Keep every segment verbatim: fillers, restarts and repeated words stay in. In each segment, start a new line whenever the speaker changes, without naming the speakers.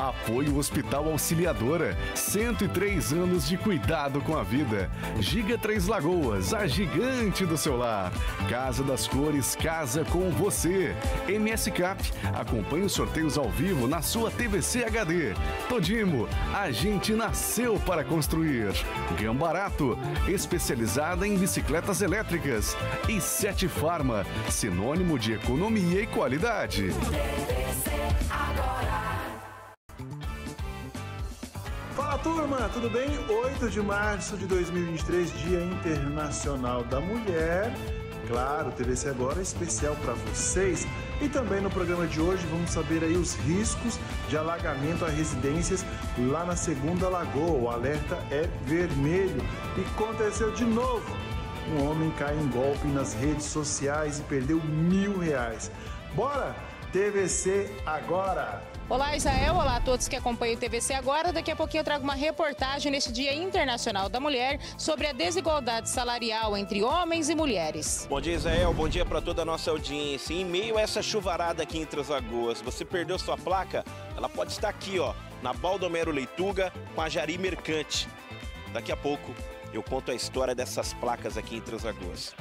Apoio Hospital Auxiliadora, cento e três anos de cuidado com a vida. Giga Três Lagoas, a gigante do seu lar. Casa das Cores, casa com você. M S Cap, acompanhe os sorteios ao vivo na sua T V C H D. Todimo, a gente nasceu para construir. Gambarato, especializada em bicicletas elétricas. E Sete Farma, sinônimo de economia e qualidade.
Fala turma, tudo bem? oito de março de dois mil e vinte e três, Dia Internacional da Mulher. Claro, T V C Agora é especial para vocês. E também no programa de hoje vamos saber aí os riscos de alagamento a residências lá na Segunda Lagoa. O alerta é vermelho. E aconteceu de novo. Um homem cai em golpe nas redes sociais e perdeu mil reais. Bora! T V C Agora!
Olá, Israel. Olá a todos que acompanham o T V C Agora. Daqui a pouquinho eu trago uma reportagem neste Dia Internacional da Mulher sobre a desigualdade salarial entre homens e mulheres.
Bom dia, Israel. Bom dia para toda a nossa audiência. Em meio a essa chuvarada aqui em Três Lagoas, você perdeu sua placa? Ela pode estar aqui, ó, na Baldomero Leituga com a Jari Mercante. Daqui a pouco eu conto a história dessas placas aqui em Três Lagoas.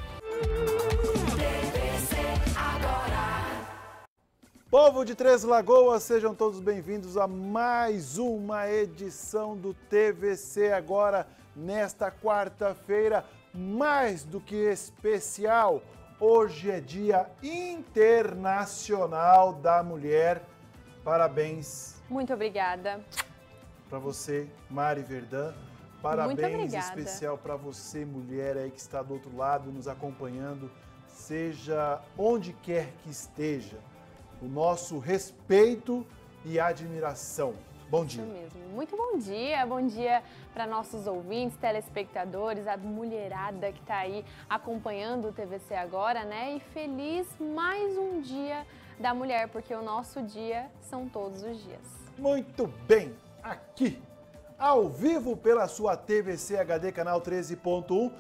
Povo de Três Lagoas, sejam todos bem-vindos a mais uma edição do T V C Agora, nesta quarta-feira, mais do que especial. Hoje é Dia Internacional da Mulher. Parabéns.
Muito obrigada.
Para você, Mari Verdã. Parabéns especial para você, mulher aí que está do outro lado nos acompanhando, seja onde quer que esteja. O nosso respeito e admiração. Bom dia.
Isso mesmo. Muito bom dia. Bom dia para nossos ouvintes, telespectadores, a mulherada que está aí acompanhando o T V C Agora, né? E feliz mais um dia da mulher, porque o nosso dia são todos os dias.
Muito bem. Aqui, ao vivo pela sua T V C H D, canal treze ponto um,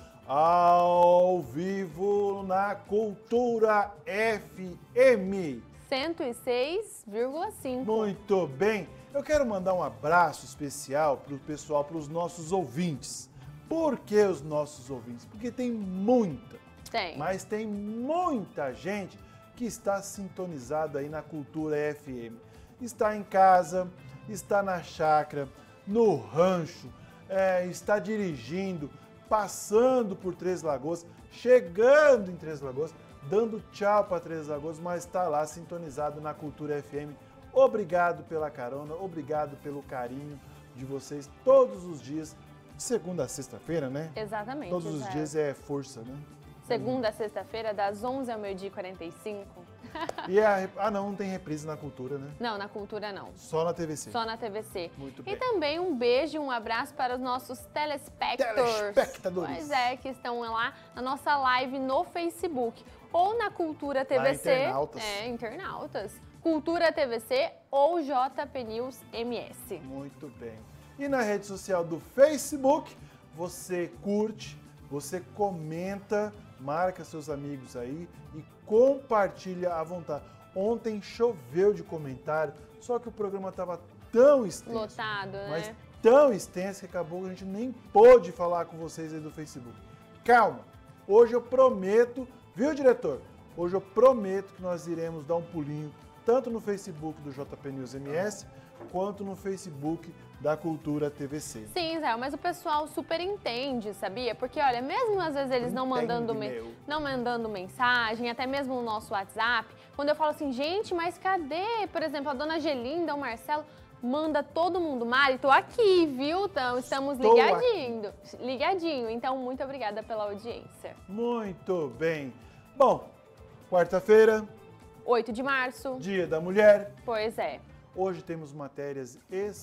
ao vivo na Cultura F M.
cento e seis vírgula cinco.
Muito bem. Eu quero mandar um abraço especial para o pessoal, para os nossos ouvintes. Por que os nossos ouvintes? Porque tem muita,
tem.
mas tem muita gente que está sintonizada aí na Cultura F M. Está em casa, está na chácara, no rancho, é, está dirigindo, passando por Três Lagoas, chegando em Três Lagoas, dando tchau para Três Lagoas, mas está lá sintonizado na Cultura F M. Obrigado pela carona, obrigado pelo carinho de vocês todos os dias, de segunda a sexta-feira, né?
Exatamente.
Todos os
Israel.
dias é força, né?
Segunda a sexta-feira, das onze ao meio-dia e quarenta e cinco.
E a, ah, não, não tem reprise na Cultura, né?
Não, na Cultura não.
Só na T V C.
Só na T V C.
Muito bem.
E também um beijo e um abraço para os nossos telespectadores.
Telespectadores.
Pois é, que estão lá na nossa live no Facebook. Ou na Cultura T V C.
Lá, internautas.
É, internautas. Cultura T V C ou J P News M S.
Muito bem. E na rede social do Facebook, você curte, você comenta, marca seus amigos aí e compartilha à vontade. Ontem choveu de comentário, só que o programa estava tão extenso.
Lotado, né?
Mas tão extenso que acabou que a gente nem pôde falar com vocês aí do Facebook. Calma, hoje eu prometo, viu, diretor? Hoje eu prometo que nós iremos dar um pulinho tanto no Facebook do J P News M S, quanto no Facebook da Cultura T V C.
Sim, Zé, mas o pessoal super entende, sabia? Porque, olha, mesmo às vezes eles não mandando, me... não mandando mensagem, até mesmo no nosso WhatsApp, quando eu falo assim, gente, mas cadê? Por exemplo, a dona Gelinda, o Marcelo, manda todo mundo. Mari, tô aqui, viu? Então, estamos
Estou
ligadinho, aqui. ligadinho. Então, muito obrigada pela audiência.
Muito bem. Bom, quarta-feira,
oito de março.
Dia da Mulher.
Pois é.
Hoje temos matérias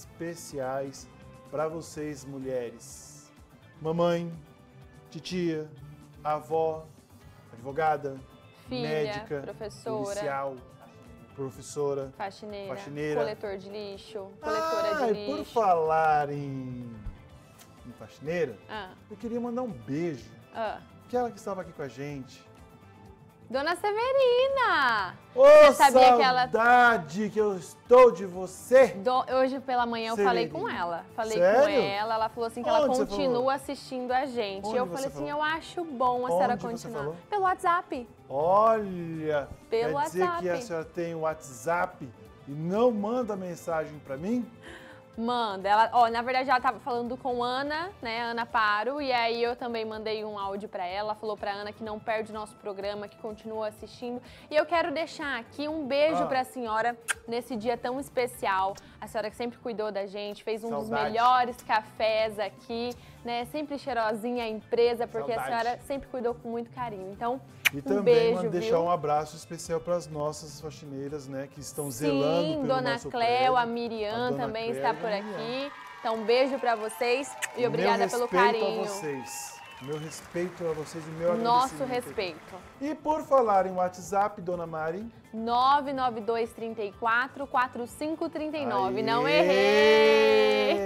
especiais para vocês, mulheres. Mamãe, titia, avó, advogada,
filha,
médica,
professora,
policial, professora,
faxineira,
faxineira,
coletor de lixo, coletora
ah,
de
lixo. E por
lixo.
falar em, em faxineira,
ah.
eu queria mandar um beijo.
Ah.
Aquela que estava aqui com a gente,
Dona Severina!
Ô,
Você sabia que ela...
saudade que eu estou de você!
Do... Hoje pela manhã eu
Severina.
falei com ela. Falei
Sério?
com ela, ela falou assim que
Onde
ela
você
continua
falou?
assistindo a gente.
Onde
eu
você
falei assim,
falou?
eu acho bom a senhora
Onde você
continuar.
falou?
Pelo WhatsApp.
Olha,
Pelo
quer dizer
WhatsApp.
que a senhora tem o WhatsApp e não manda mensagem para mim?
Manda. Ela, ó, na verdade, ela tava falando com Ana, né? Ana Paro. E aí eu também mandei um áudio pra ela. Ela falou pra Ana que não perde o nosso programa, que continua assistindo. E eu quero deixar aqui um beijo
Ah.
pra senhora nesse dia tão especial. A senhora que sempre cuidou da gente, fez um
Saudade.
dos melhores cafés aqui, né? Sempre cheirosinha a empresa, porque
Saudade.
a senhora sempre cuidou com muito carinho. Então,
E
um
também
beijo,
mando
viu?
deixar um abraço especial para as nossas faxineiras, né, que estão zelando
Sim,
pelo
Dona
nosso
Cléo,
prédio.
a Miriam
A Dona
também
Cléo
está
e a
por
Miriam.
aqui. Então, um beijo pra vocês e
Meu
obrigada pelo
respeito
carinho.
a vocês. Meu respeito a vocês e meu
Nosso
agradecimento.
respeito.
E por falar em WhatsApp, Dona Mari...
nove nove dois, três quatro, quatro cinco três nove.
Aê!
Não errei!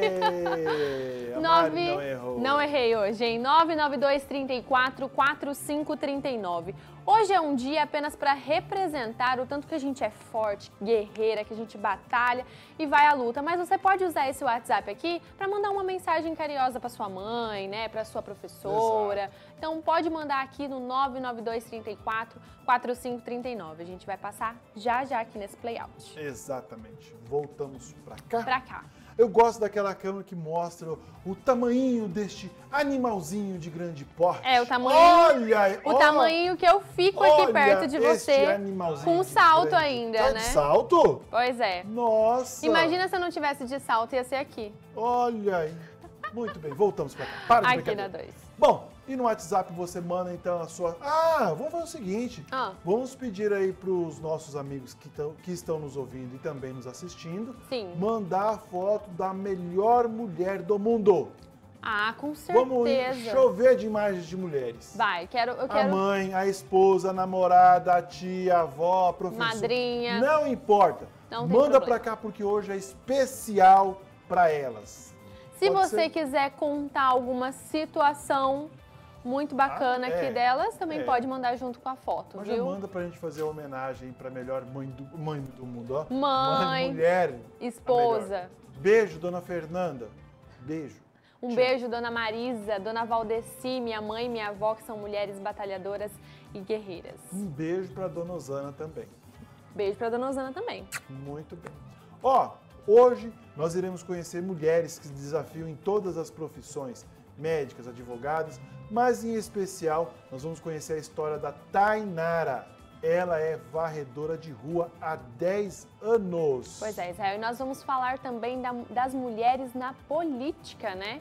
A Mari
Nove...
não errou.
Não errei hoje, hein? nove nove dois, três quatro, quatro cinco três nove. Hoje é um dia apenas para representar o tanto que a gente é forte, guerreira, que a gente batalha e vai à luta. Mas você pode usar esse WhatsApp aqui para mandar uma mensagem carinhosa para sua mãe, né? Para sua professora.
Exato.
Então pode mandar aqui no nove nove dois, três quatro, quatro cinco três nove. A gente vai passar já já aqui nesse playout.
Exatamente. Voltamos para cá.
Pra cá.
Eu gosto daquela câmera que mostra o tamanho deste animalzinho de grande porte.
É, o tamanho,
Olha,
o
ó,
tamanho que eu fico aqui
olha
perto de
este
você,
animalzinho
com
de
salto
grande-
ainda,
Tá
né?
de salto?
Pois é.
Nossa.
Imagina se eu não tivesse de salto, ia ser aqui,
Olha aí. Muito bem, voltamos para cá. Para de
aqui na
brincadeira.
dois.
Bom, e no WhatsApp você manda então a sua... Ah, vamos fazer o seguinte.
Ah.
Vamos pedir aí para os nossos amigos que, tão, que estão nos ouvindo e também nos assistindo,
Sim.
mandar a foto da melhor mulher do mundo.
Ah, com
Vamos
certeza.
chover de imagens de mulheres.
Vai, quero, eu
A
quero
mãe, a esposa, a namorada, a tia, a avó, a professora.
Madrinha.
Não importa.
Não tem
Manda
problema.
pra cá porque hoje é especial pra elas.
Se
Pode
você
ser?
quiser contar alguma situação muito bacana
Ah, é.
aqui delas, também
É.
pode mandar junto com a foto,
Mas já
viu?
manda pra gente fazer a homenagem pra melhor mãe do, mãe do mundo, ó.
Mãe,
mulher. a
esposa.
melhor. Beijo, dona Fernanda. Beijo.
Um
Tchau.
beijo, dona Marisa, dona Valdeci, minha mãe e minha avó, que são mulheres batalhadoras e guerreiras.
Um beijo pra dona Osana também.
Beijo pra dona Osana também.
Muito bem. Ó, hoje nós iremos conhecer mulheres que se desafiam em todas as profissões, médicas, advogadas, mas em especial nós vamos conhecer a história da Tainara. Ela é varredora de rua há dez anos.
Pois é, Israel, e nós vamos falar também da- das mulheres na política, né?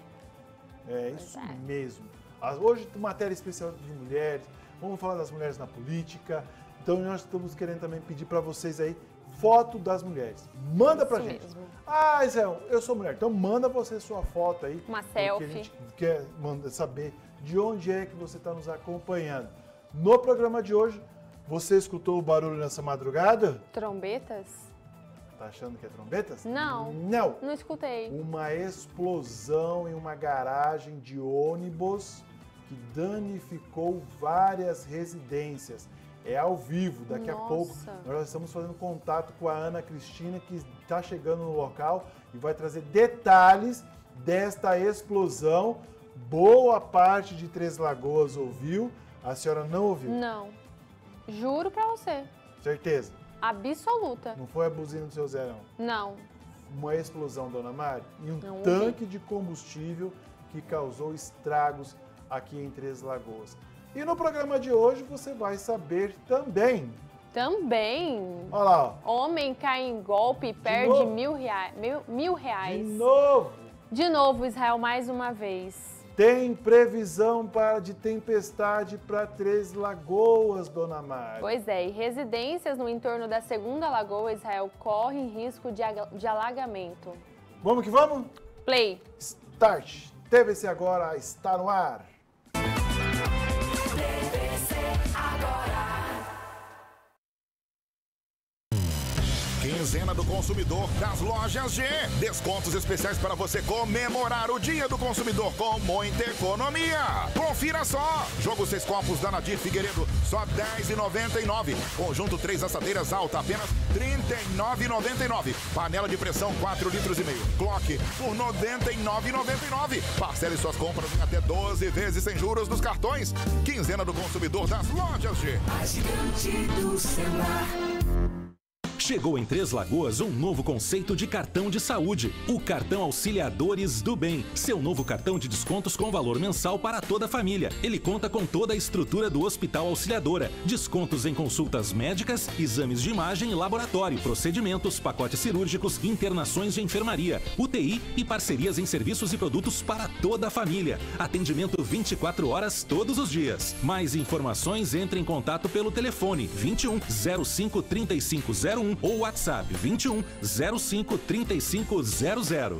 É isso
Pois é.
mesmo. As- Hoje tem matéria especial de mulheres, vamos falar das mulheres na política. Então nós estamos querendo também pedir para vocês aí foto das mulheres. Manda pra
Isso
gente.
mesmo.
Ah, Israel, eu sou mulher. Então manda você sua foto aí.
Uma
porque
selfie.
a gente quer manda- saber de onde é que você está nos acompanhando. No programa de hoje, você escutou o barulho nessa madrugada?
Trombetas?
Tá achando que é trombetas?
Não.
Não.
Não escutei.
Uma explosão em uma garagem de ônibus que danificou várias residências. É ao vivo, daqui
Nossa.
a pouco nós estamos fazendo contato com a Ana Cristina, que está chegando no local e vai trazer detalhes desta explosão. Boa parte de Três Lagoas ouviu, a senhora não ouviu,
Não. Juro pra você.
certeza?
Absoluta.
Não foi a buzina do seu Zé, não.
Não.
Uma explosão, dona Mari, e um
Não ouvi.
tanque de combustível que causou estragos aqui em Três Lagoas. E no programa de hoje você vai saber também.
Também.
Olha lá,
Homem cai em golpe e perde
novo?
mil, rea... mil, mil
ó, de
reais.
novo.
De novo, Israel, mais uma vez.
Tem previsão para, de tempestade para Três Lagoas, dona Mari.
Pois é, e residências no entorno da Segunda Lagoa, Israel, correm risco de, aga- de alagamento.
Vamos que vamos?
Play.
Start. T V C Agora está no ar.
Quem Quinzena do Consumidor das Lojas G. Descontos especiais para você comemorar o Dia do Consumidor com muita economia. Confira só. Jogo seis copos da Nadir Figueiredo, só dez reais e noventa e nove centavos. Conjunto três assadeiras alta, apenas trinta e nove reais e noventa e nove centavos. Panela de pressão quatro litros e meio. Clock por noventa e nove reais e noventa e nove centavos. Parcele suas compras em até doze vezes sem juros nos cartões. Quinzena do Consumidor das Lojas G.
A gigante do celular.
Chegou em Três Lagoas um novo conceito de cartão de saúde, o Cartão Auxiliadores do Bem. Seu novo cartão de descontos com valor mensal para toda a família. Ele conta com toda a estrutura do Hospital Auxiliadora. Descontos em consultas médicas, exames de imagem e laboratório, procedimentos, pacotes cirúrgicos, internações de enfermaria, U T I e parcerias em serviços e produtos para toda a família. Atendimento vinte e quatro horas todos os dias. Mais informações, entre em contato pelo telefone vinte e um, zero cinco, trinta e cinco zero um ou WhatsApp vinte e um, zero cinco, trinta e cinco zero zero.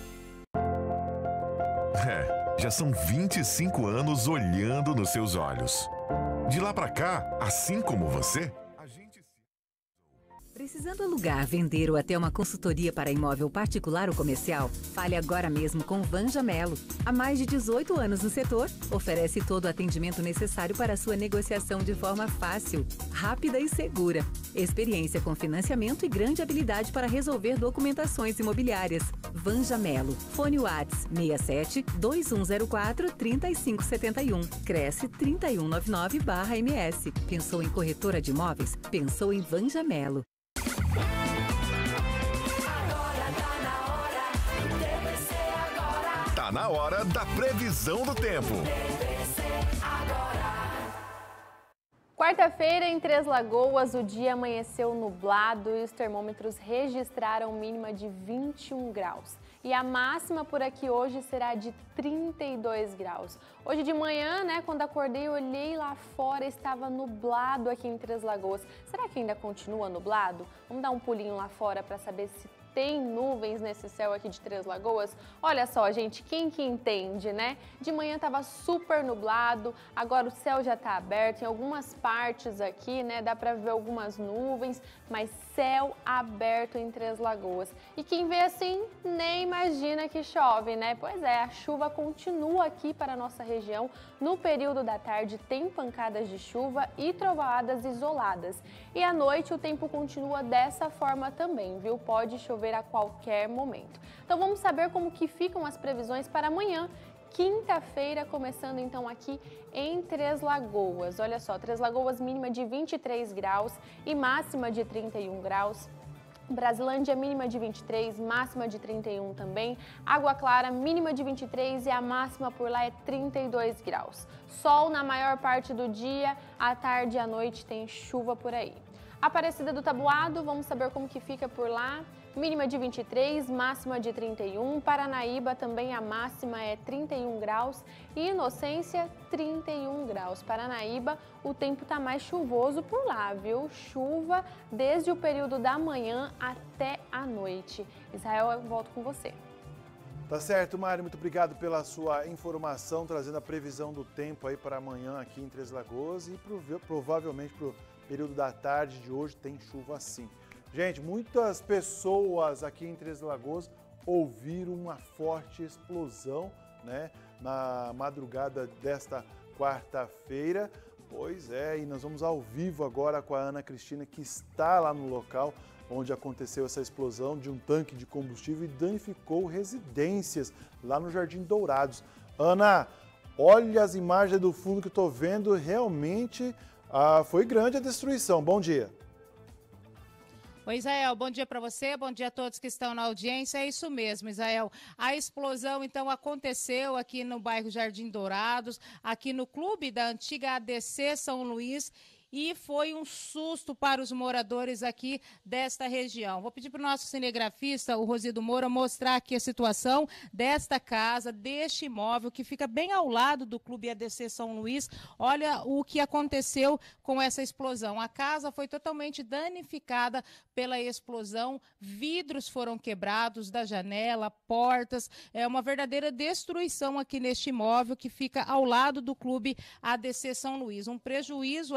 É, já são vinte e cinco anos olhando nos seus olhos. De lá pra cá, assim como você, a gente...
Precisando alugar, vender ou até uma consultoria para imóvel particular ou comercial? Fale agora mesmo com Vanja Melo. Há mais de dezoito anos no setor, oferece todo o atendimento necessário para a sua negociação de forma fácil, rápida e segura. Experiência com financiamento e grande habilidade para resolver documentações imobiliárias. Vanja Melo. Fone Whats seis sete, dois um zero quatro, três cinco sete um. Cresce trinta e um noventa e nove barra M S. Pensou em corretora de imóveis? Pensou em Vanja Melo.
Tá na hora da previsão do tempo.
Quarta-feira, em Três Lagoas, o dia amanheceu nublado e os termômetros registraram mínima de vinte e um graus. E a máxima por aqui hoje será de trinta e dois graus. Hoje de manhã, né, quando acordei, olhei lá fora, estava nublado aqui em Três Lagoas. Será que ainda continua nublado? Vamos dar um pulinho lá fora para saber se tem nuvens nesse céu aqui de Três Lagoas? Olha só, gente, quem que entende, né? De manhã estava super nublado, agora o céu já está aberto, em algumas partes aqui, né, dá para ver algumas nuvens, mas céu aberto em Três Lagoas. E quem vê assim, nem imagina que chove, né? Pois é, a chuva continua aqui para a nossa região. No período da tarde tem pancadas de chuva e trovoadas isoladas. E à noite o tempo continua dessa forma também, viu? Pode chover a qualquer momento. Então vamos saber como que ficam as previsões para amanhã, quinta-feira, começando então aqui em Três Lagoas. Olha só, Três Lagoas mínima de vinte e três graus e máxima de trinta e um graus. Brasilândia mínima de vinte e três, máxima de trinta e um também. Água Clara mínima de vinte e três e a máxima por lá é trinta e dois graus. Sol na maior parte do dia, à tarde e à noite tem chuva por aí. Aparecida do Taboado, vamos saber como que fica por lá. Mínima de vinte e três, máxima de trinta e um. Paranaíba também a máxima é trinta e um graus. E Inocência, trinta e um graus. Paranaíba, o tempo está mais chuvoso por lá, viu? Chuva desde o período da manhã até a noite. Israel, eu volto com você.
Tá certo, Mário. Muito obrigado pela sua informação, trazendo a previsão do tempo aí para amanhã aqui em Três Lagoas. E provavelmente para o período da tarde de hoje tem chuva sim. Gente, muitas pessoas aqui em Três Lagoas ouviram uma forte explosão, né, na madrugada desta quarta-feira. Pois é, e nós vamos ao vivo agora com a Ana Cristina, que está lá no local onde aconteceu essa explosão de um tanque de combustível e danificou residências lá no Jardim Dourados. Ana, olha as imagens do fundo que eu estou vendo, realmente ah, foi grande a destruição. Bom dia.
Oi, Israel, bom dia para você, bom dia a todos que estão na audiência. É isso mesmo, Israel. A explosão, então, aconteceu aqui no bairro Jardim Dourados, aqui no clube da antiga A D C São Luís, e foi um susto para os moradores aqui desta região. Vou pedir para o nosso cinegrafista, o Rosido Moura, mostrar aqui a situação desta casa, deste imóvel, que fica bem ao lado do Clube A D C São Luís. Olha o que aconteceu com essa explosão. A casa foi totalmente danificada pela explosão, vidros foram quebrados da janela, portas, é uma verdadeira destruição aqui neste imóvel que fica ao lado do Clube A D C São Luís. Um prejuízo aí que ainda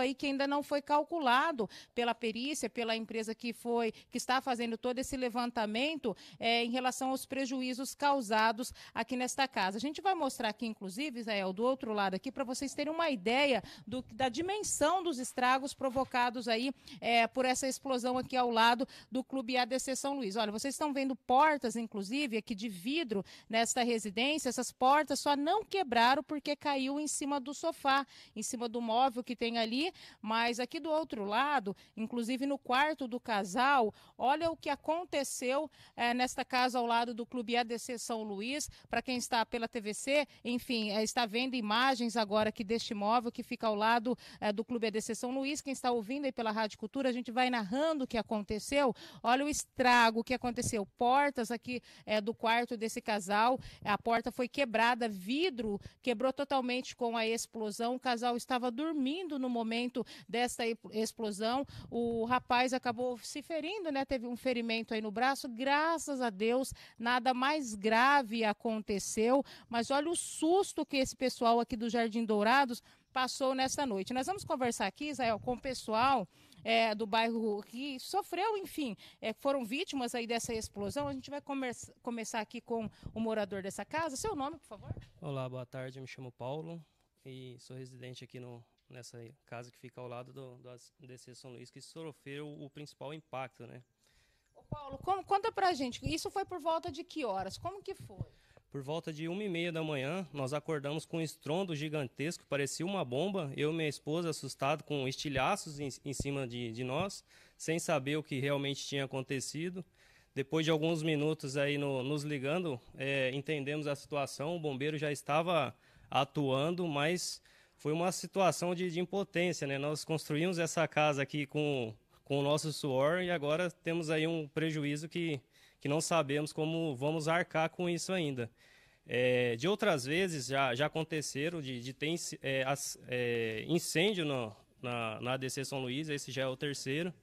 ainda não foi calculado pela perícia, pela empresa que foi, que está fazendo todo esse levantamento é, em relação aos prejuízos causados aqui nesta casa. A gente vai mostrar aqui, inclusive, Israel, do outro lado aqui, para vocês terem uma ideia do, da dimensão dos estragos provocados aí é, por essa explosão aqui ao lado do Clube A D C São Luís. Olha, vocês estão vendo portas, inclusive, aqui de vidro nesta residência. Essas portas só não quebraram porque caiu em cima do sofá, em cima do móvel que tem ali, mas aqui do outro lado, inclusive no quarto do casal, olha o que aconteceu é, nesta casa ao lado do Clube A D C São Luís. Para quem está pela T V C, enfim, é, está vendo imagens agora aqui deste móvel que fica ao lado é, do Clube A D C São Luís. Quem está ouvindo aí pela Rádio Cultura, a gente vai narrando o que aconteceu. Olha o estrago que aconteceu. Portas aqui é, do quarto desse casal, a porta foi quebrada, vidro quebrou totalmente com a explosão. O casal estava dormindo no momento desta explosão. O rapaz acabou se ferindo, né? Teve um ferimento aí no braço. Graças a Deus, nada mais grave aconteceu. Mas olha o susto que esse pessoal aqui do Jardim Dourados passou nessa noite. Nós vamos conversar aqui, Israel, com o pessoal é, do bairro que sofreu, enfim, é, foram vítimas aí dessa explosão. A gente vai começar, começar aqui com o morador dessa casa. Seu nome, por favor?
Olá, boa tarde. Eu me chamo Paulo e sou residente aqui no, nessa casa que fica ao lado do, do A D C São Luís, que sofreu o principal impacto, né?
Ô Paulo, como, conta pra gente, isso foi por volta de que horas? Como que foi?
Por volta de uma e meia da manhã, nós acordamos com um estrondo gigantesco, parecia uma bomba. Eu e minha esposa, assustado, com estilhaços em, em cima de, de nós, sem saber o que realmente tinha acontecido. Depois de alguns minutos aí no, nos ligando, é, entendemos a situação, o bombeiro já estava atuando, mas foi uma situação de, de impotência, né? Nós construímos essa casa aqui com, com o nosso suor e agora temos aí um prejuízo que... que não sabemos como vamos arcar com isso ainda. É, de outras vezes já, já aconteceram de, de ter é, as, é, incêndio no, na, na A D C São Luís, esse já é o terceiro,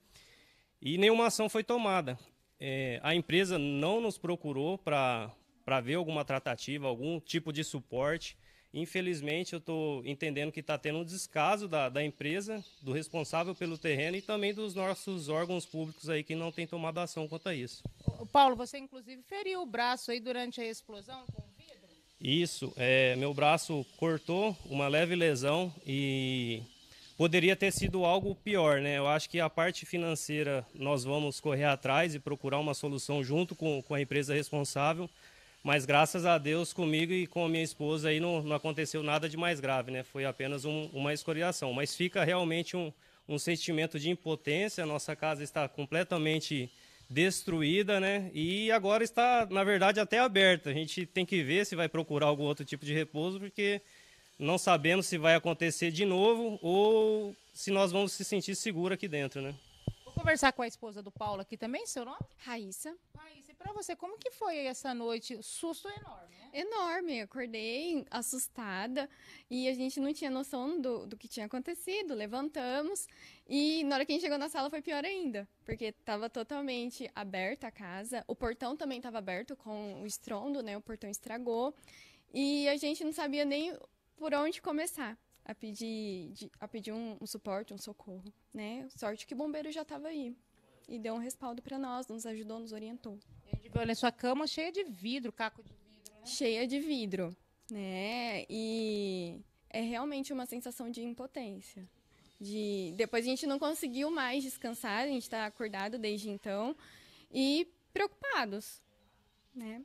e nenhuma ação foi tomada. É, a empresa não nos procurou para para ver alguma tratativa, algum tipo de suporte. Infelizmente, eu estou entendendo que está tendo um descaso da, da empresa, do responsável pelo terreno e também dos nossos órgãos públicos aí que não têm tomado ação quanto a isso.
Paulo, você inclusive feriu o braço aí durante a explosão com vidro?
Isso, é, meu braço cortou, uma leve lesão e poderia ter sido algo pior, né? Eu acho que a parte financeira nós vamos correr atrás e procurar uma solução junto com, com a empresa responsável. Mas graças a Deus, comigo e com a minha esposa aí não, não aconteceu nada de mais grave, né? Foi apenas um, uma escoriação. Mas fica realmente um, um sentimento de impotência. A nossa casa está completamente destruída, né? E agora está, na verdade, até aberta. A gente tem que ver se vai procurar algum outro tipo de repouso, porque não sabemos se vai acontecer de novo ou se nós vamos se sentir seguros aqui dentro, né?
Vou conversar com a esposa do Paulo aqui também, seu nome?
Raíssa.
Raíssa, e pra você, como que foi aí essa noite? Susto enorme, né?
Enorme, acordei assustada e a gente não tinha noção do, do que tinha acontecido, levantamos e na hora que a gente chegou na sala foi pior ainda, porque estava totalmente aberta a casa, o portão também estava aberto com o estrondo, né, o portão estragou e a gente não sabia nem por onde começar a pedir, de, a pedir um, um suporte, um socorro, né, sorte que o bombeiro já estava aí. E deu um respaldo para nós, nos ajudou, nos orientou.
A gente viu na sua cama cheia de vidro, caco de vidro, né?
Cheia de vidro, né? E é realmente uma sensação de impotência. De... Depois a gente não conseguiu mais descansar, a gente está acordado desde então. E preocupados, né?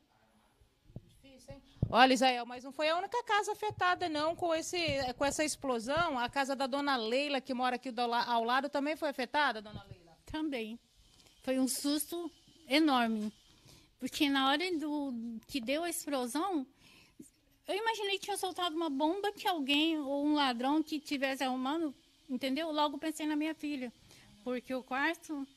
Difícil, hein? Olha, Israel, mas não foi a única casa afetada, não, com, esse, com essa explosão. A casa da dona Leila, que mora aqui do, ao lado, também foi afetada, dona Leila?
Também. Foi um susto enorme, porque na hora do, que deu a explosão, eu imaginei que tinha soltado uma bomba que alguém, ou um ladrão que estivesse arrumando, entendeu? Logo pensei na minha filha, porque o quarto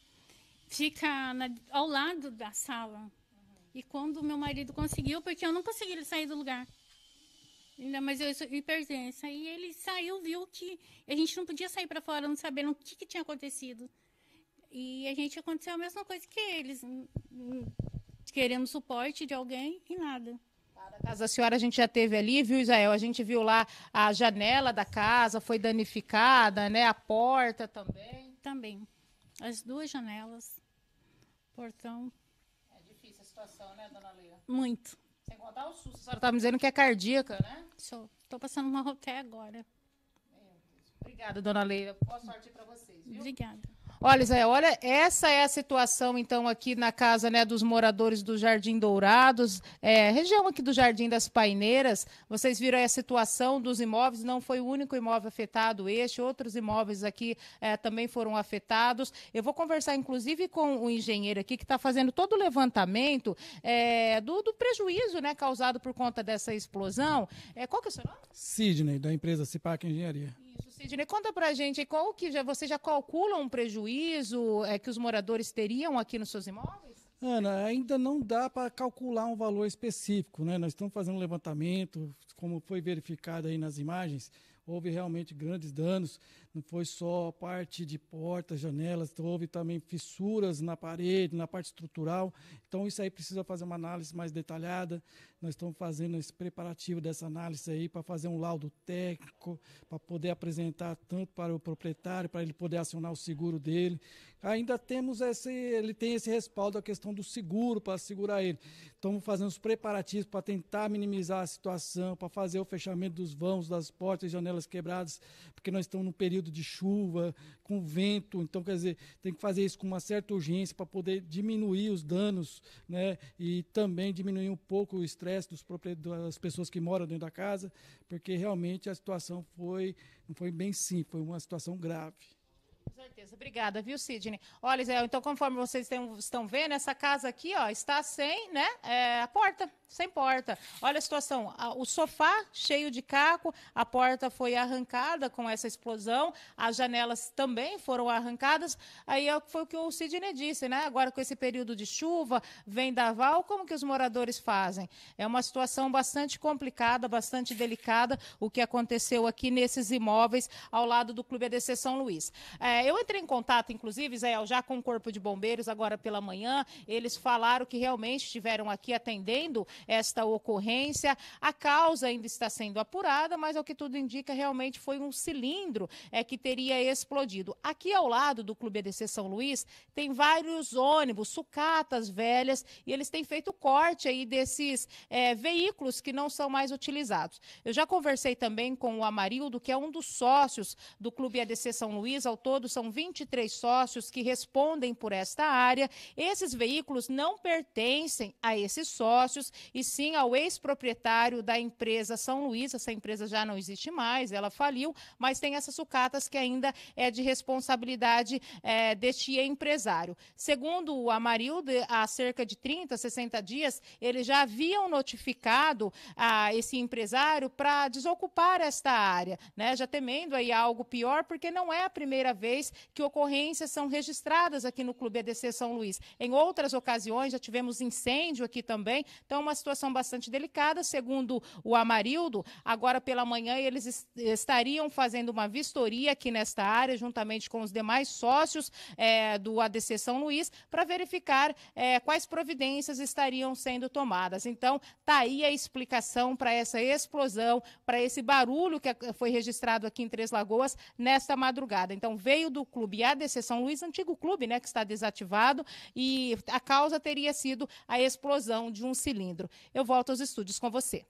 fica na, ao lado da sala. E quando meu marido conseguiu, porque eu não consegui sair do lugar, ainda mais eu sou hipertensa, e ele saiu, viu que a gente não podia sair para fora, não sabendo o que, que tinha acontecido. E a gente aconteceu a mesma coisa que eles, querendo suporte de alguém e nada.
A casa da senhora a gente já teve ali, viu, Israel? A gente viu lá a janela da casa, foi danificada, né? A porta também.
Também. As duas janelas, portão.
É difícil a situação, né, dona Leila?
Muito.
Sem contar o susto. A senhora tá me dizendo que é cardíaca, né?
Sou. Tô passando mal até agora.
Obrigada, dona Leila. Boa sorte para vocês, viu?
Obrigada.
Olha, Zé, olha, essa é a situação, então, aqui na casa, né, dos moradores do Jardim Dourados, é, região aqui do Jardim das Paineiras. Vocês viram aí a situação dos imóveis, não foi o único imóvel afetado este, outros imóveis aqui é, também foram afetados. Eu vou conversar, inclusive, com o engenheiro aqui, que está fazendo todo o levantamento é, do, do prejuízo, né, causado por conta dessa explosão. É, qual que é o seu nome?
Sidney, da empresa Cipac Engenharia.
Isso, Sidney, conta pra gente qual que já, você já calcula um prejuízo é, que os moradores teriam aqui nos seus imóveis?
Ana, ainda não dá para calcular um valor específico, né? Nós estamos fazendo um levantamento, como foi verificado aí nas imagens, houve realmente grandes danos, não foi só a parte de portas, janelas, houve também fissuras na parede, na parte estrutural, então isso aí precisa fazer uma análise mais detalhada. Nós estamos fazendo esse preparativo dessa análise aí para fazer um laudo técnico, para poder apresentar tanto para o proprietário, para ele poder acionar o seguro dele. Ainda temos esse, ele tem esse respaldo à questão do seguro, para segurar ele. Estamos fazendo os preparativos para tentar minimizar a situação, para fazer o fechamento dos vãos, das portas e janelas quebradas, porque nós estamos num período de chuva, com vento, então, quer dizer, tem que fazer isso com uma certa urgência para poder diminuir os danos, né, e também diminuir um pouco o estresse dos das pessoas que moram dentro da casa, porque realmente a situação foi, não foi bem simples, foi uma situação grave.
Com certeza. Obrigada, viu, Sidney? Olha, Zé, então, conforme vocês tem, estão vendo, essa casa aqui, ó, está sem, né, é, a porta, sem porta. Olha a situação, a, o sofá cheio de caco, a porta foi arrancada com essa explosão, as janelas também foram arrancadas. Aí foi o que o Sidney disse, né? Agora, com esse período de chuva, vendaval, como que os moradores fazem? É uma situação bastante complicada, bastante delicada, o que aconteceu aqui nesses imóveis ao lado do Clube A D C São Luís. É, eu entrei em contato, inclusive, Zé, já com o Corpo de Bombeiros, agora pela manhã. Eles falaram que realmente estiveram aqui atendendo esta ocorrência. A causa ainda está sendo apurada, mas ao que tudo indica, realmente foi um cilindro é, que teria explodido. Aqui ao lado do Clube A D C São Luís, tem vários ônibus, sucatas velhas, e eles têm feito corte aí desses é, veículos que não são mais utilizados. Eu já conversei também com o Amarildo, que é um dos sócios do Clube A D C São Luís. Ao todo, são vinte e três sócios que respondem por esta área. Esses veículos não pertencem a esses sócios, e sim ao ex-proprietário da empresa São Luís. Essa empresa já não existe mais, ela faliu, mas tem essas sucatas que ainda é de responsabilidade é, deste empresário. Segundo o Amarildo, há cerca de trinta, sessenta dias, eles já haviam notificado a esse empresário para desocupar esta área, né? Já temendo aí algo pior, porque não é a primeira vez que ocorrências são registradas aqui no Clube A D C São Luís. Em outras ocasiões já tivemos incêndio aqui também, então uma situação bastante delicada. Segundo o Amarildo, agora pela manhã eles est estariam fazendo uma vistoria aqui nesta área, juntamente com os demais sócios é, do A D C São Luís, para verificar é, quais providências estariam sendo tomadas. Então, tá aí a explicação para essa explosão, para esse barulho que foi registrado aqui em Três Lagoas nesta madrugada. Então, veio do Clube A D C São Luís, antigo clube, né, que está desativado, e a causa teria sido a explosão de um cilindro. Eu volto aos estúdios com você.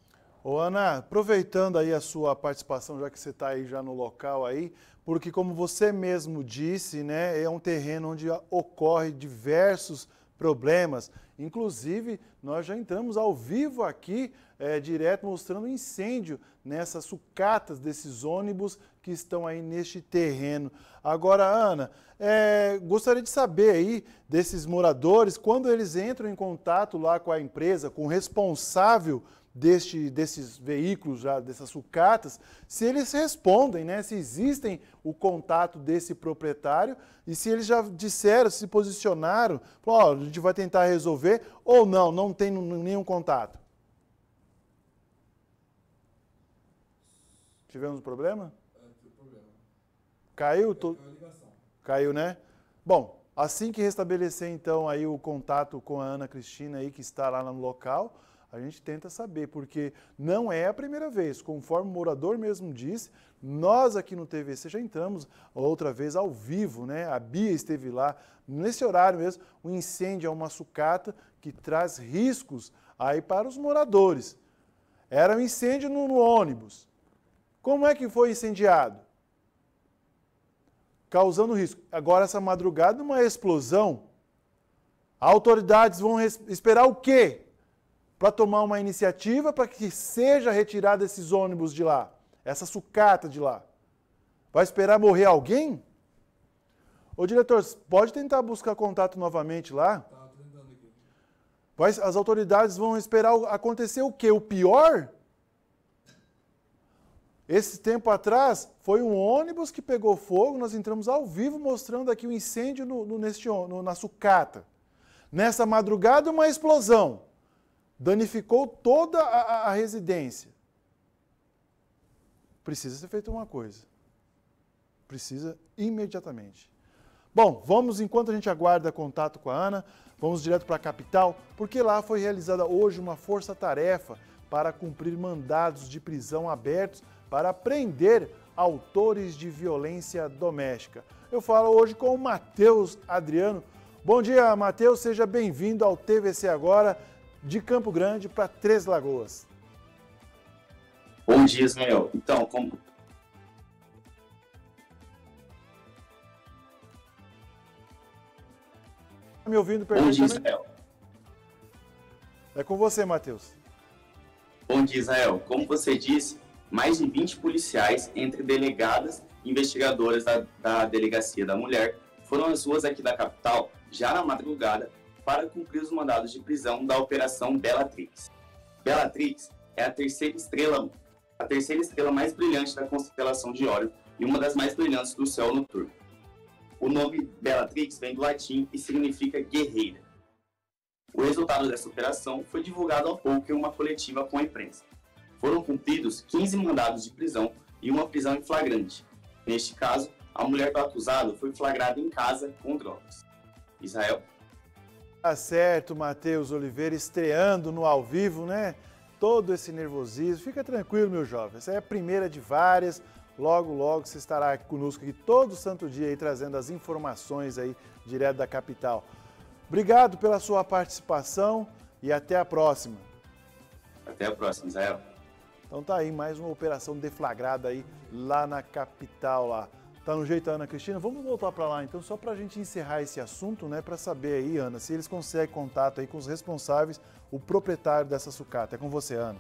Ô Ana, aproveitando aí a sua participação, já que você está aí já no local aí, porque como você mesmo disse, né, é um terreno onde ocorre diversos problemas. Inclusive, nós já entramos ao vivo aqui, é, direto, mostrando incêndio nessas sucatas desses ônibus que estão aí neste terreno. Agora, Ana, é, gostaria de saber aí desses moradores, quando eles entram em contato lá com a empresa, com o responsável deste, desses veículos, já, dessas sucatas, se eles respondem, né, se existem o contato desse proprietário e se eles já disseram, se posicionaram, falaram, oh, a gente vai tentar resolver, ou não, não tem nenhum contato. Tivemos um problema? Caiu? Tô... Caiu, né? Bom, assim que restabelecer então aí o contato com a Ana Cristina aí, que está lá no local, a gente tenta saber, porque não é a primeira vez. Conforme o morador mesmo disse, nós aqui no T V C já entramos outra vez ao vivo, né? A Bia esteve lá, nesse horário mesmo, o incêndio é uma sucata que traz riscos aí para os moradores. Era um incêndio no, no ônibus. Como é que foi incendiado? Causando risco. Agora, essa madrugada, uma explosão, autoridades vão esperar o quê? Para tomar uma iniciativa para que seja retirado esses ônibus de lá, essa sucata de lá. Vai esperar morrer alguém? Ô diretor, pode tentar buscar contato novamente lá? Vai, as autoridades vão esperar acontecer o quê? O pior? Esse tempo atrás, foi um ônibus que pegou fogo, nós entramos ao vivo mostrando aqui o incêndio no, no, neste, no, na sucata. Nessa madrugada, uma explosão. Danificou toda a, a residência. Precisa ser feita uma coisa. Precisa imediatamente. Bom, vamos, enquanto a gente aguarda contato com a Ana, vamos direto para a capital, porque lá foi realizada hoje uma força-tarefa para cumprir mandados de prisão abertos para prender autores de violência doméstica. Eu falo hoje com o Matheus Adriano. Bom dia, Matheus, seja bem-vindo ao T V C Agora, de Campo Grande para Três Lagoas.
Bom dia, Israel. Então, como...
Tá me ouvindo?
Bom dia, Israel.
É com você, Matheus.
Bom dia, Israel. Como você disse, mais de vinte policiais, entre delegadas e investigadoras da, da Delegacia da Mulher, foram às ruas aqui da capital, já na madrugada, para cumprir os mandados de prisão da Operação Bellatrix. Bellatrix é a terceira estrela, a terceira estrela mais brilhante da constelação de Órion e uma das mais brilhantes do céu noturno. O nome Bellatrix vem do latim e significa guerreira. O resultado dessa operação foi divulgado há pouco em uma coletiva com a imprensa. Foram cumpridos quinze mandados de prisão e uma prisão em flagrante. Neste caso, a mulher do acusado foi flagrada em casa com drogas. Israel?
Tá certo, Matheus Oliveira, estreando no ao vivo, né? Todo esse nervosismo. Fica tranquilo, meu jovem. Essa é a primeira de várias. Logo, logo você estará aqui conosco aqui todo santo dia aí, trazendo as informações aí direto da capital. Obrigado pela sua participação e até a próxima.
Até a próxima, Israel.
Então tá aí mais uma operação deflagrada aí lá na capital lá. Tá no jeito, Ana Cristina? Vamos voltar para lá então, só para a gente encerrar esse assunto, né? Para saber aí, Ana, se eles conseguem contato aí com os responsáveis, o proprietário dessa sucata. É com você, Ana.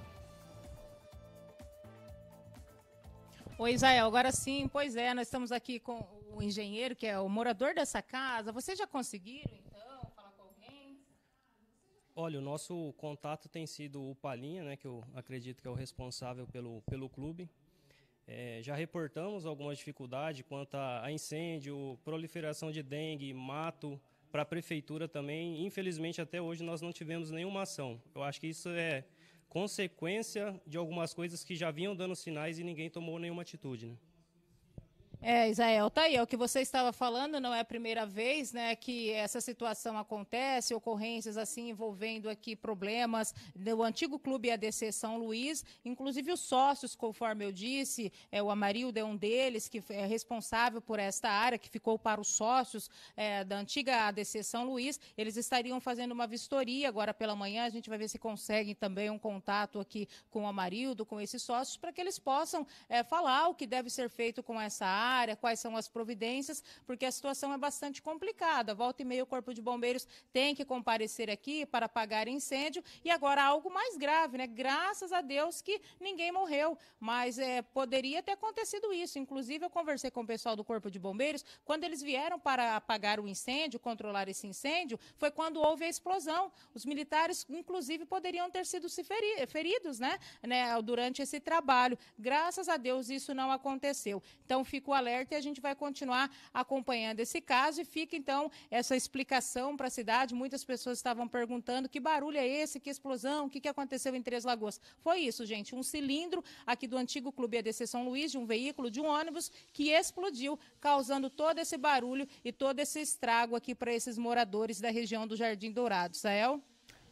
Oi, Israel, agora sim, pois é, nós estamos aqui com o engenheiro, que é o morador dessa casa. Vocês já conseguiram, então, falar com alguém?
Olha, o nosso contato tem sido o Palinha, né, que eu acredito que é o responsável pelo, pelo clube. É, já reportamos algumas dificuldades quanto a incêndio, proliferação de dengue, mato, para a prefeitura também. Infelizmente, até hoje, nós não tivemos nenhuma ação. Eu acho que isso é consequência de algumas coisas que já vinham dando sinais e ninguém tomou nenhuma atitude, né?
É, Israel, tá aí, é o que você estava falando, não é a primeira vez, né, que essa situação acontece, ocorrências assim envolvendo aqui problemas do antigo clube A D C São Luís, inclusive os sócios, conforme eu disse, é, o Amarildo é um deles, que é responsável por esta área, que ficou para os sócios é, da antiga A D C São Luís. Eles estariam fazendo uma vistoria agora pela manhã, a gente vai ver se conseguem também um contato aqui com o Amarildo, com esses sócios, para que eles possam é, falar o que deve ser feito com essa área, área, quais são as providências, porque a situação é bastante complicada. Volta e meia o Corpo de Bombeiros tem que comparecer aqui para apagar incêndio e agora algo mais grave, né? Graças a Deus que ninguém morreu, mas é, poderia ter acontecido isso. Inclusive eu conversei com o pessoal do Corpo de Bombeiros, quando eles vieram para apagar o incêndio, controlar esse incêndio, foi quando houve a explosão. Os militares, inclusive, poderiam ter sido se feri feridos, né? né? Durante esse trabalho. Graças a Deus isso não aconteceu. Então fica o alerta e a gente vai continuar acompanhando esse caso e fica então essa explicação para a cidade. Muitas pessoas estavam perguntando que barulho é esse, que explosão, o que, que aconteceu em Três Lagoas. Foi isso, gente, um cilindro aqui do antigo clube A D C São Luís, de um veículo, de um ônibus que explodiu, causando todo esse barulho e todo esse estrago aqui para esses moradores da região do Jardim Dourado. Israel?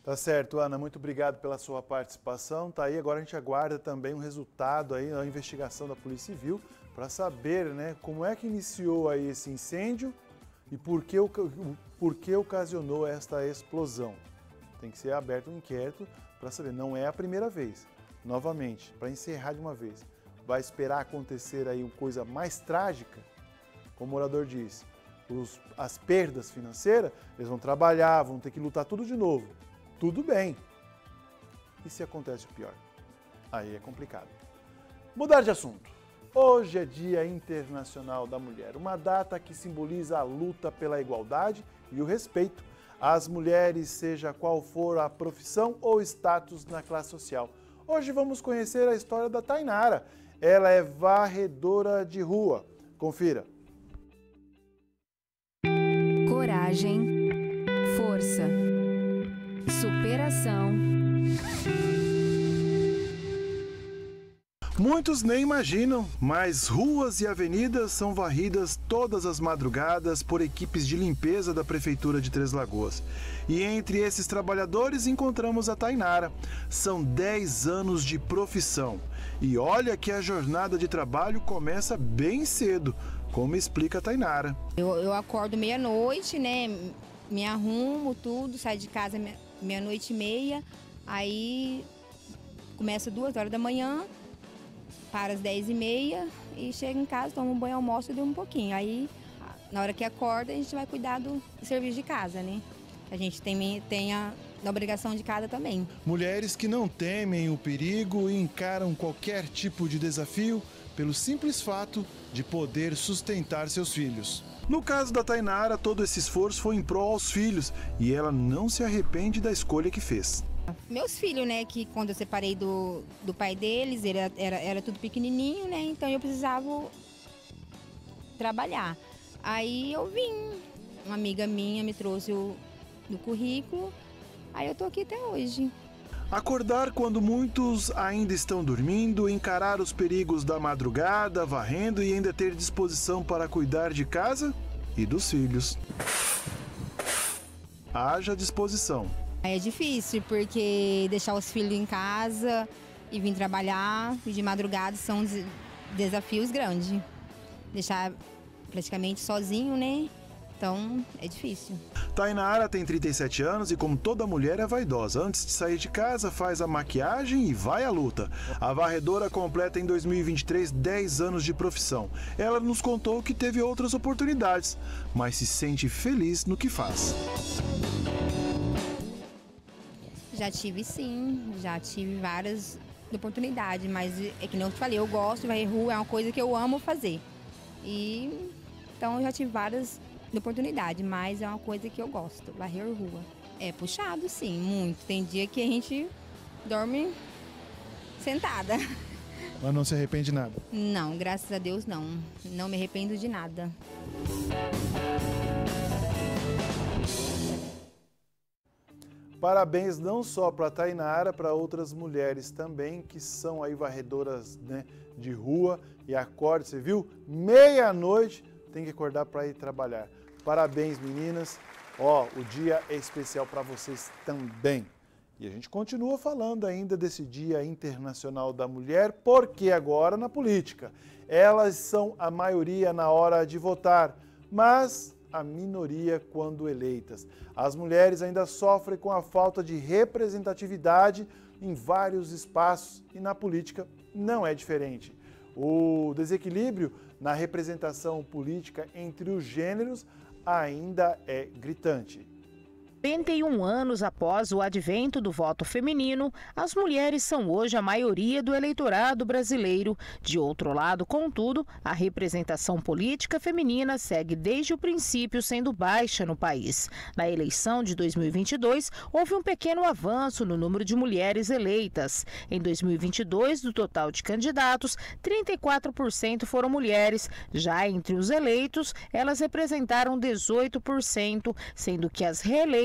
Tá certo, Ana, muito obrigado pela sua participação. Tá aí, agora a gente aguarda também um resultado aí da investigação da Polícia Civil para saber, né, como é que iniciou aí esse incêndio e por que, por que ocasionou esta explosão. Tem que ser aberto um inquérito para saber, não é a primeira vez. Novamente, para encerrar de uma vez, vai esperar acontecer aí uma coisa mais trágica? Como o morador disse, os, as perdas financeiras, eles vão trabalhar, vão ter que lutar tudo de novo. Tudo bem. E se acontece o pior? Aí é complicado. Mudar de assunto. Hoje é Dia Internacional da Mulher, uma data que simboliza a luta pela igualdade e o respeito às mulheres, seja qual for a profissão ou status na classe social. Hoje vamos conhecer a história da Tainara. Ela é varredora de rua. Confira.
Coragem, força, superação.
Muitos nem imaginam, mas ruas e avenidas são varridas todas as madrugadas por equipes de limpeza da Prefeitura de Três Lagoas. E entre esses trabalhadores encontramos a Tainara. São dez anos de profissão. E olha que a jornada de trabalho começa bem cedo, como explica a Tainara.
Eu, eu acordo meia-noite, né? Me arrumo tudo, saio de casa meia-noite e meia, aí começa duas horas da manhã, para as dez e meia e chego em casa, tomo um banho, almoço e durmo um pouquinho. Aí, na hora que acorda, a gente vai cuidar do serviço de casa, né? A gente tem, tem a, a obrigação de casa também.
Mulheres que não temem o perigo e encaram qualquer tipo de desafio pelo simples fato de poder sustentar seus filhos. No caso da Tainara, todo esse esforço foi em prol aos filhos e ela não se arrepende da escolha que fez.
Meus filhos, né, que quando eu separei do, do pai deles, ele era, era, era tudo pequenininho, né, então eu precisava trabalhar. Aí eu vim, uma amiga minha me trouxe o, o currículo, aí eu tô aqui até hoje.
Acordar quando muitos ainda estão dormindo, encarar os perigos da madrugada, varrendo e ainda ter disposição para cuidar de casa e dos filhos. Haja disposição.
É difícil, porque deixar os filhos em casa e vir trabalhar e de madrugada são desafios grandes. Deixar praticamente sozinho, né? Então, é difícil.
Tainara tem trinta e sete anos e, como toda mulher, é vaidosa. Antes de sair de casa, faz a maquiagem e vai à luta. A varredora completa em dois mil e vinte e três dez anos de profissão. Ela nos contou que teve outras oportunidades, mas se sente feliz no que faz.
Já tive sim, já tive várias oportunidades, mas é que nem eu te falei, eu gosto de varrer rua, é uma coisa que eu amo fazer. E então eu já tive várias oportunidades, mas é uma coisa que eu gosto, varrer rua. É puxado sim, muito. Tem dia que a gente dorme sentada.
Mas não se arrepende de nada?
Não, graças a Deus não. Não me arrependo de nada.
Parabéns não só para a Tainara, para outras mulheres também que são aí varredoras, né, de rua e acorde, você viu? Meia-noite tem que acordar para ir trabalhar. Parabéns, meninas. Ó, o dia é especial para vocês também. E a gente continua falando ainda desse Dia Internacional da Mulher, porque agora na política. Elas são a maioria na hora de votar, mas a minoria quando eleitas. As mulheres ainda sofrem com a falta de representatividade em vários espaços e na política não é diferente. O desequilíbrio na representação política entre os gêneros ainda é gritante.
quarenta e um anos após o advento do voto feminino, as mulheres são hoje a maioria do eleitorado brasileiro. De outro lado, contudo, a representação política feminina segue desde o princípio sendo baixa no país. Na eleição de dois mil e vinte e dois, houve um pequeno avanço no número de mulheres eleitas. Em dois mil e vinte e dois, do total de candidatos, trinta e quatro por cento foram mulheres. Já entre os eleitos, elas representaram dezoito por cento, sendo que as reeleitas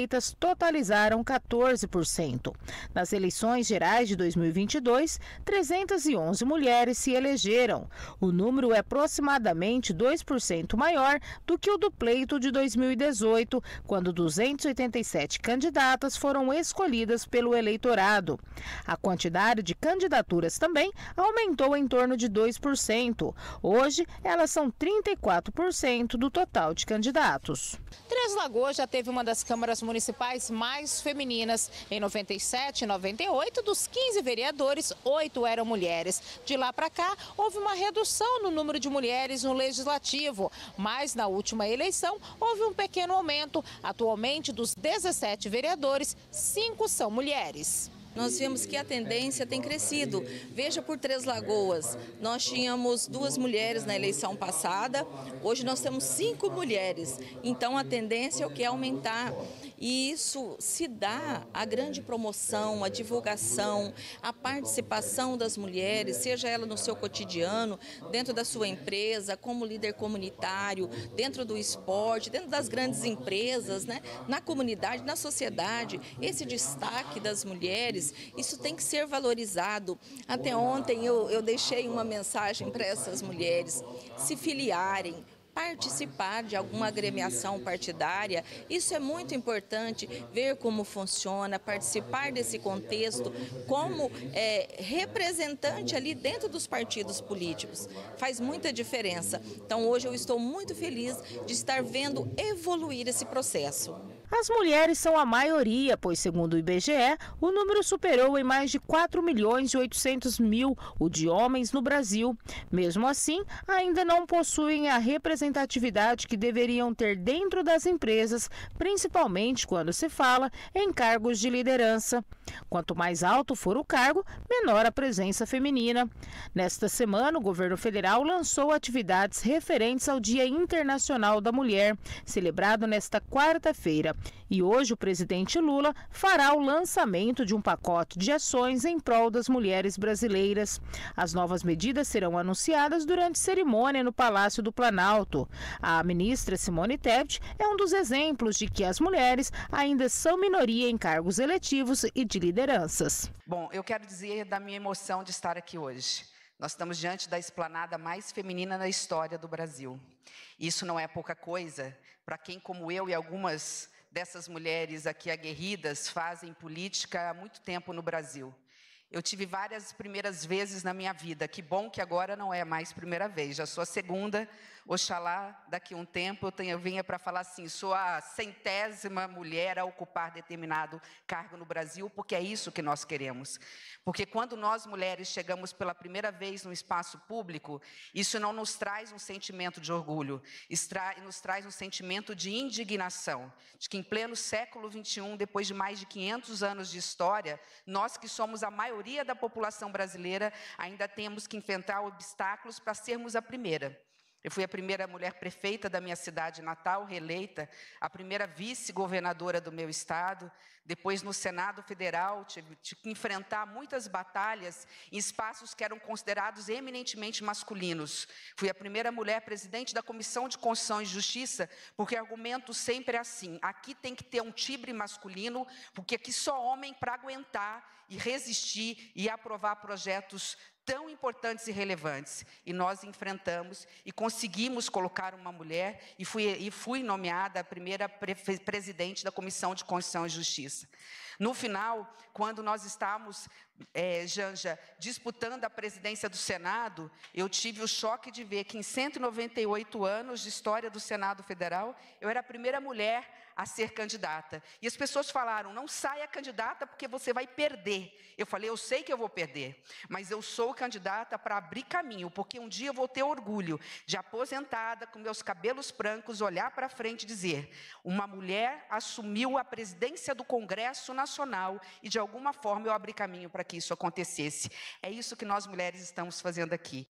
eleitas totalizaram quatorze por cento. Nas eleições gerais de dois mil e vinte e dois, trezentas e onze mulheres se elegeram. O número é aproximadamente dois por cento maior do que o do pleito de dois mil e dezoito, quando duzentas e oitenta e sete candidatas foram escolhidas pelo eleitorado. A quantidade de candidaturas também aumentou em torno de dois por cento. Hoje, elas são trinta e quatro por cento do total de candidatos.
Três Lagoas já teve uma das câmaras municipais mais femininas. Em noventa e sete e noventa e oito, dos quinze vereadores, oito eram mulheres. De lá para cá, houve uma redução no número de mulheres no legislativo, mas na última eleição houve um pequeno aumento. Atualmente, dos dezessete vereadores, cinco são mulheres.
Nós vemos que a tendência tem crescido. Veja por Três Lagoas, nós tínhamos duas mulheres na eleição passada, hoje nós temos cinco mulheres. Então a tendência é o que é aumentar. E isso se dá a grande promoção, a divulgação, a participação das mulheres, seja ela no seu cotidiano, dentro da sua empresa, como líder comunitário, dentro do esporte, dentro das grandes empresas, né? Na comunidade, na sociedade. Esse destaque das mulheres, isso tem que ser valorizado. Até ontem eu, eu deixei uma mensagem para essas mulheres se filiarem, participar de alguma agremiação partidária. Isso é muito importante, ver como funciona, participar desse contexto como é, representante ali dentro dos partidos políticos. Faz muita diferença. Então hoje eu estou muito feliz de estar vendo evoluir esse processo.
As mulheres são a maioria, pois, segundo o I B G E, o número superou em mais de quatro milhões e oitocentos mil o de homens no Brasil. Mesmo assim, ainda não possuem a representatividade que deveriam ter dentro das empresas, principalmente quando se fala em cargos de liderança. Quanto mais alto for o cargo, menor a presença feminina. Nesta semana, o governo federal lançou atividades referentes ao Dia Internacional da Mulher, celebrado nesta quarta-feira. E hoje o presidente Lula fará o lançamento de um pacote de ações em prol das mulheres brasileiras. As novas medidas serão anunciadas durante cerimônia no Palácio do Planalto. A ministra Simone Tebet é um dos exemplos de que as mulheres ainda são minoria em cargos eletivos e de lideranças.
Bom, eu quero dizer da minha emoção de estar aqui hoje. Nós estamos diante da esplanada mais feminina da história do Brasil. Isso não é pouca coisa para quem, como eu e algumas dessas mulheres aqui aguerridas, fazem política há muito tempo no Brasil. Eu tive várias primeiras vezes na minha vida. Que bom que agora não é mais primeira vez, já sou a segunda. Oxalá, daqui a um tempo, eu, tenha, eu venha para falar assim, sou a centésima mulher a ocupar determinado cargo no Brasil, porque é isso que nós queremos. Porque quando nós, mulheres, chegamos pela primeira vez no espaço público, isso não nos traz um sentimento de orgulho, nos traz um sentimento de indignação, de que em pleno século vinte e um, depois de mais de quinhentos anos de história, nós que somos a maioria da população brasileira, ainda temos que enfrentar obstáculos para sermos a primeira. Eu fui a primeira mulher prefeita da minha cidade natal, reeleita, a primeira vice-governadora do meu estado. Depois, no Senado Federal, tive, tive que enfrentar muitas batalhas em espaços que eram considerados eminentemente masculinos. Fui a primeira mulher presidente da Comissão de Constituição e Justiça, porque o argumento sempre é assim, aqui tem que ter um timbre masculino, porque aqui só homem para aguentar e resistir e aprovar projetos tão importantes e relevantes. E nós enfrentamos e conseguimos colocar uma mulher e fui, e fui nomeada a primeira pre presidente da Comissão de Constituição e Justiça. No final, quando nós estávamos, é, Janja, disputando a presidência do Senado, eu tive o choque de ver que em cento e noventa e oito anos de história do Senado Federal, eu era a primeira mulher a ser candidata. E as pessoas falaram, não saia candidata porque você vai perder. Eu falei, eu sei que eu vou perder, mas eu sou candidata para abrir caminho, porque um dia eu vou ter orgulho de aposentada, com meus cabelos brancos, olhar para frente e dizer, uma mulher assumiu a presidência do Congresso Nacional e de alguma forma eu abri caminho para que isso acontecesse. É isso que nós mulheres estamos fazendo aqui.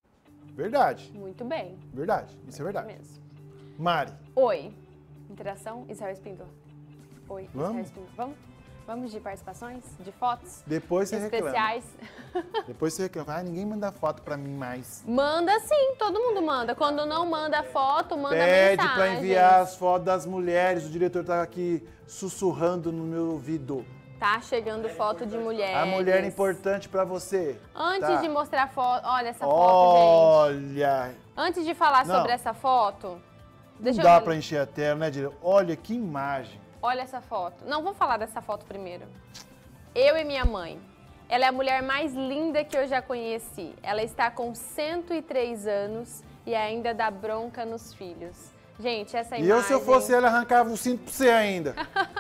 Verdade.
Muito bem.
Verdade, isso é verdade.
É mesmo.
Mari.
Oi. Interação, Israel Espíndola. Oi,
Vamos?
Israel Espíndola. Vamos? Vamos de participações? De fotos?
Depois você
especiais.
reclama. Depois você reclama. Ah, ninguém manda foto pra mim mais.
Manda sim, todo mundo manda. Quando não manda foto, manda
Pede
mensagem.
pra enviar as fotos das mulheres. O diretor tá aqui sussurrando no meu ouvido.
Tá chegando foto de mulheres.
A mulher é importante pra você.
Antes
tá?
de mostrar foto, olha essa foto,
Olha.
gente. Olha. Antes de falar
Não.
sobre essa foto, deixa
Não dá
eu
pra encher a tela, né, diretor? Olha que imagem.
Olha essa foto. Não, vamos falar dessa foto primeiro. Eu e minha mãe. Ela é a mulher mais linda que eu já conheci. Ela está com cento e três anos e ainda dá bronca nos filhos. Gente, essa
E
imagem...
eu, se eu fosse ela, arrancava o cinto pra você ainda.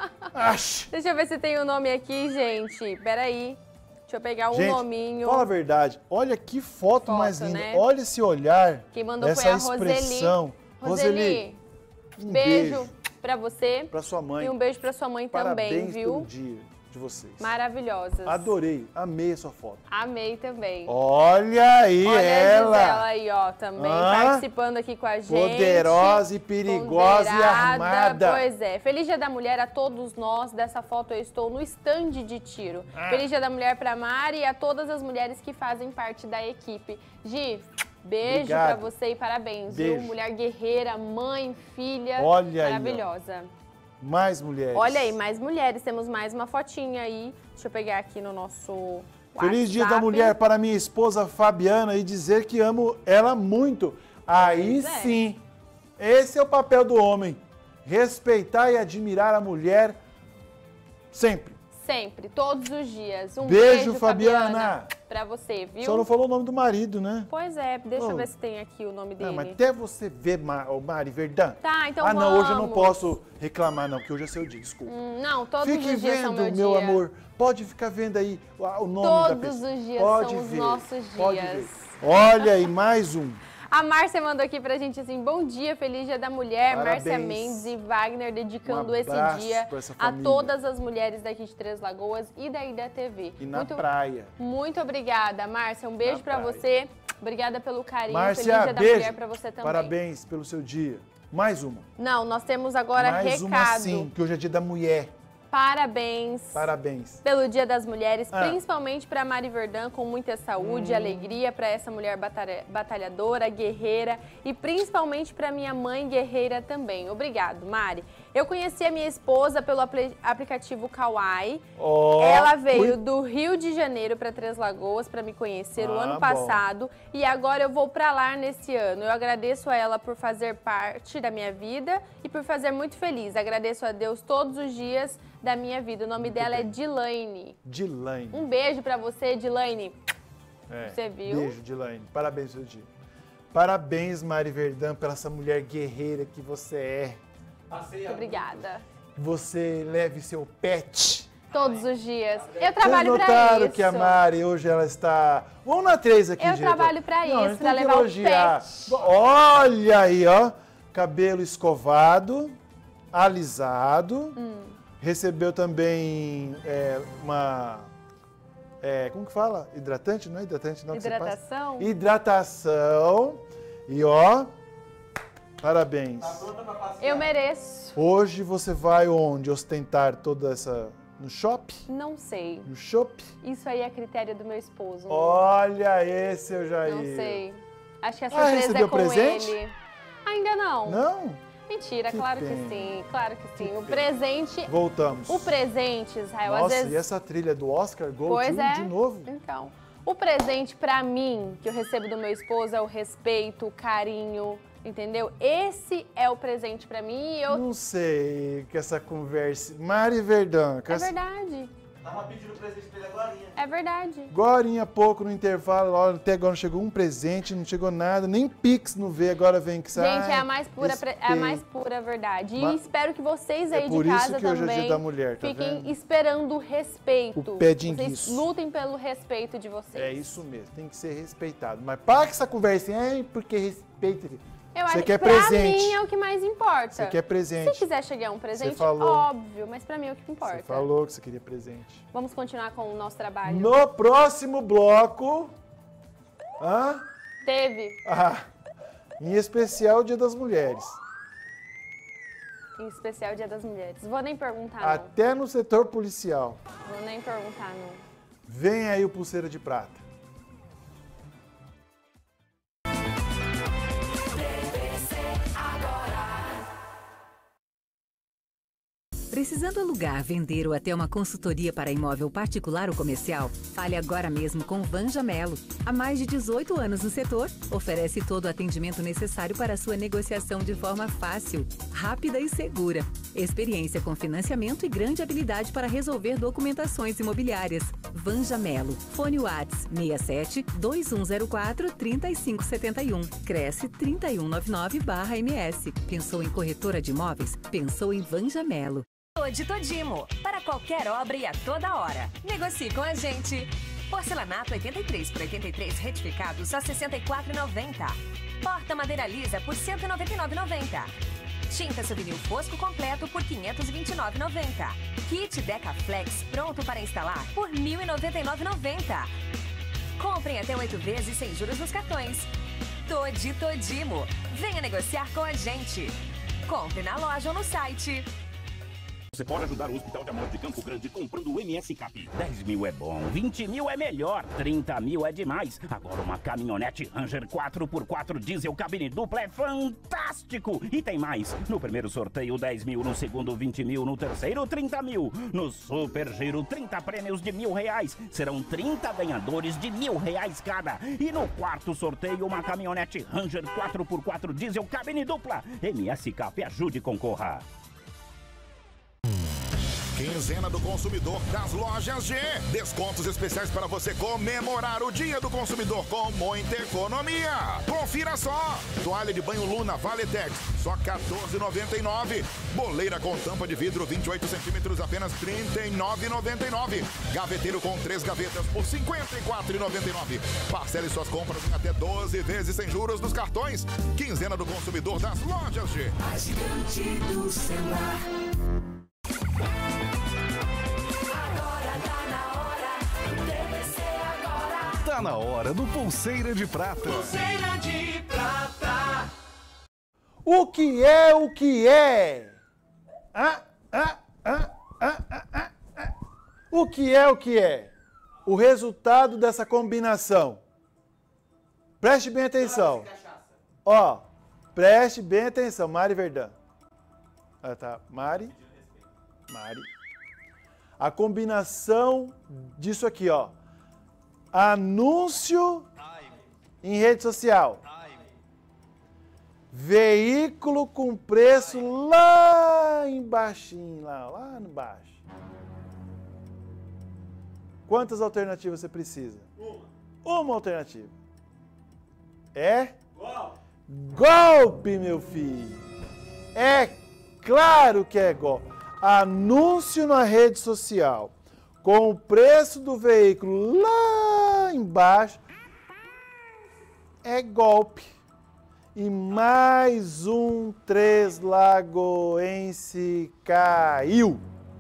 Deixa eu ver se tem o um nome aqui, gente. Peraí. Deixa eu pegar um
Gente,
nominho.
fala a verdade. Olha que foto,
Foto,
mais linda.
né?
Olha esse olhar.
Quem mandou
essa
foi a
expressão.
Roseli. Roseli,
um
beijo,
beijo
pra você.
pra sua mãe.
E um beijo pra sua mãe
Parabéns
também, viu?
pelo dia de vocês.
Maravilhosas.
Adorei, amei a sua foto.
Amei também.
Olha aí
Olha
ela.
a Gisela aí, ó, também
Hã?
participando aqui com a gente.
Poderosa e perigosa e
Ponderada.
armada.
Pois é. Feliz Dia da Mulher a todos nós. Dessa foto eu estou no stand de tiro.
Ah.
Feliz Dia da Mulher pra Mari e a todas as mulheres que fazem parte da equipe. Gi, beijo
Obrigado.
pra você e parabéns,
Beijo.
viu? Mulher guerreira, mãe, filha.
Olha aí, ó.
maravilhosa.
Mais mulheres.
Olha aí, mais mulheres. Temos mais uma fotinha aí. Deixa eu pegar aqui no nosso
Feliz Dia da
WhatsApp.
Mulher para minha esposa Fabiana e dizer que amo ela muito. Aí
Pois é.
sim, esse é o papel do homem. Respeitar e admirar a mulher sempre.
Sempre, todos os dias. Um
Beijo,
beijo,
Fabiana.
Fabiana, pra você, viu?
Só não falou o nome do marido, né?
Pois é, deixa
Oh.
eu ver se tem aqui o nome dele.
Ah, mas até você ver, Ma- ô, Mari Verdão.
Tá, então
Ah, não, hoje eu não
vamos.
posso reclamar, não, porque hoje é seu dia, desculpa.
Hum, não, todos
Fique
os dias são
vendo,
meu,
meu
dia.
amor. Pode ficar vendo aí o o nome da
Todos
pessoa.
os dias
Pode
são os
ver,
nossos
pode
dias.
ver. Olha aí, mais um.
A Márcia mandou aqui pra gente assim, bom dia, feliz Dia da Mulher,
Parabéns.
Márcia Mendes e Wagner, dedicando
Um
esse
abraço
dia
pra essa
a
família.
todas as mulheres daqui de Três Lagoas e daí da T V.
E na
muito,
praia.
Muito obrigada, Márcia, um beijo
Na
pra
praia.
você, obrigada pelo carinho,
Márcia,
feliz Dia da
beijo.
Mulher pra você também.
Parabéns pelo seu dia. Mais uma.
Não, nós temos agora
Mais
recado.
uma sim, que hoje é dia da mulher.
Parabéns.
Parabéns.
Pelo Dia das Mulheres,
Ah.
principalmente para Mari Verdão, com muita saúde e
Hum.
alegria, para essa mulher batalha- batalhadora, guerreira e principalmente para minha mãe guerreira também. Obrigado, Mari. Eu conheci a minha esposa pelo apli- aplicativo Kawaii.
Ó,
Ela veio
ui.
do Rio de Janeiro para Três Lagoas para me conhecer o
Ah,
ano
bom.
passado e agora eu vou para lá nesse ano. Eu agradeço a ela por fazer parte da minha vida e por fazer muito feliz. Agradeço a Deus todos os dias da minha vida. O nome dela é Dilaine.
Dilaine.
Um beijo pra você, Dilaine.
É,
Você viu?
Beijo, Dilaine. Parabéns pelo dia. Parabéns, Mari Verdão, pela essa mulher guerreira que você é.
Muito obrigada.
Que você leve seu pet.
Todos os dias. Eu
Vocês
trabalho pra
notaram
isso.
que a Mari hoje ela está... Vamos na três aqui,
Eu
diretor.
trabalho pra
Não, a
isso,
gente
pra
tem que
levar o
elogiar.
pet.
Olha aí, ó. Cabelo escovado, alisado.
Hum.
Recebeu também é, uma... é, como que fala? Hidratante? Não é hidratante, não? que você passa?
Hidratação?
Hidratação. E ó, parabéns.
Eu mereço.
Hoje você vai onde ostentar toda essa... No shopping?
Não sei.
No shopping?
Isso aí é critério do meu esposo. né?
Olha esse, eu já ia.
Não sei. Acho que a
Ah,
surpresa
recebeu
é com
presente?
ele. Ainda não.
Não?
Mentira,
Que
claro que
pena.
sim. Claro que sim. O
pena.
presente...
Voltamos.
O presente, Israel,
Nossa,
às vezes...
e essa trilha do Oscar Gold
Pois é.
de novo?
Então, o presente pra mim que eu recebo do meu esposo é o respeito, o carinho, entendeu? Esse é o presente pra mim e eu...
Não sei que essa conversa... Mari Verdão.
É verdade.
Tava pedindo presente pra ele agora.
É verdade.
Agorinha há pouco no intervalo, ó, até agora não chegou um presente, não chegou nada, nem Pix não veio, agora vem que sai.
Gente, é a mais pura, pre- é a mais pura verdade. E
Mas-
espero que vocês
É
aí
por
de
isso
casa
que hoje é o
também
Dia da Mulher, tá
fiquem
vendo?
esperando o respeito.
O pé de
Vocês
enguiço.
lutem pelo respeito de vocês.
É isso mesmo, tem que ser respeitado. Mas para com essa conversa, hein? Porque respeita.
Eu
Você
acho
quer
pra
presente.
mim é o que mais importa.
Você quer presente.
Se quiser chegar um presente,
falou.
óbvio, mas pra mim é o que importa.
Você falou que você queria presente.
Vamos continuar com o nosso trabalho.
No próximo bloco... Hã?
Teve.
Ah, em especial o Dia das Mulheres.
Em especial Dia das Mulheres. Vou nem perguntar, não.
Até no setor policial.
Vou nem perguntar, não.
Vem aí o Pulseira de Prata.
Precisando alugar, vender ou até uma consultoria para imóvel particular ou comercial? Fale agora mesmo com Vanja Melo. Há mais de dezoito anos no setor, oferece todo o atendimento necessário para a sua negociação de forma fácil, rápida e segura. Experiência com financiamento e grande habilidade para resolver documentações imobiliárias. Vanja Melo. Fone Whats seis sete, dois um zero quatro, três cinco sete um. Cresce trinta e um noventa e nove barra M S. Pensou em corretora de imóveis? Pensou em Vanja Melo.
Todi Todimo, para qualquer obra e a toda hora. Negocie com a gente. Porcelanato oitenta e três por oitenta e três retificado só sessenta e quatro reais e noventa centavos. Porta madeira lisa por cento e noventa e nove reais e noventa centavos. Tinta Souvenir Fosco completo por quinhentos e vinte e nove reais e noventa centavos. Kit Deca Flex pronto para instalar por mil e noventa e nove reais e noventa centavos. Comprem até oito vezes sem juros nos cartões. Todi Todimo. Venha negociar com a gente. Compre na loja ou no site.
Você pode ajudar o Hospital de Amor de Campo Grande comprando o M S Cap. dez mil é bom, vinte mil é melhor, trinta mil é demais. Agora uma caminhonete Ranger quatro por quatro diesel cabine dupla é fantástico. E tem mais. No primeiro sorteio dez mil, no segundo vinte mil, no terceiro trinta mil. No Super Giro trinta prêmios de mil reais. Serão trinta ganhadores de mil reais cada. E no quarto sorteio uma caminhonete Ranger quatro por quatro diesel cabine dupla. M S Cap, ajude e concorra.
Quinzena do Consumidor das Lojas G. Descontos especiais para você comemorar o Dia do Consumidor com muita economia. Confira só. Toalha de banho Luna Valetex, só quatorze reais e noventa e nove centavos. Boleira com tampa de vidro vinte e oito centímetros, apenas trinta e nove reais e noventa e nove centavos. Gaveteiro com três gavetas por cinquenta e quatro reais e noventa e nove centavos. Parcele suas compras em até doze vezes sem juros nos cartões. Quinzena do Consumidor das Lojas G.
A gigante do celular.
Tá na hora do Pulseira de Prata.
Pulseira de Prata.
O que é o que é? Ah, ah, ah, ah, ah, ah, ah. O que é o que é? O resultado dessa combinação. Preste bem atenção. Ó, preste bem atenção. Mari Verdão. Ah, tá. Mari. Mari. A combinação disso aqui, ó. Anúncio em rede social. Veículo com preço lá embaixinho, lá, lá no baixo. Quantas alternativas você precisa? Uma. Uma alternativa. É? Golpe. Golpe, meu filho. É claro que é golpe. Anúncio na rede social. Com o preço do veículo lá embaixo, é golpe. E mais um Três Lagoense caiu.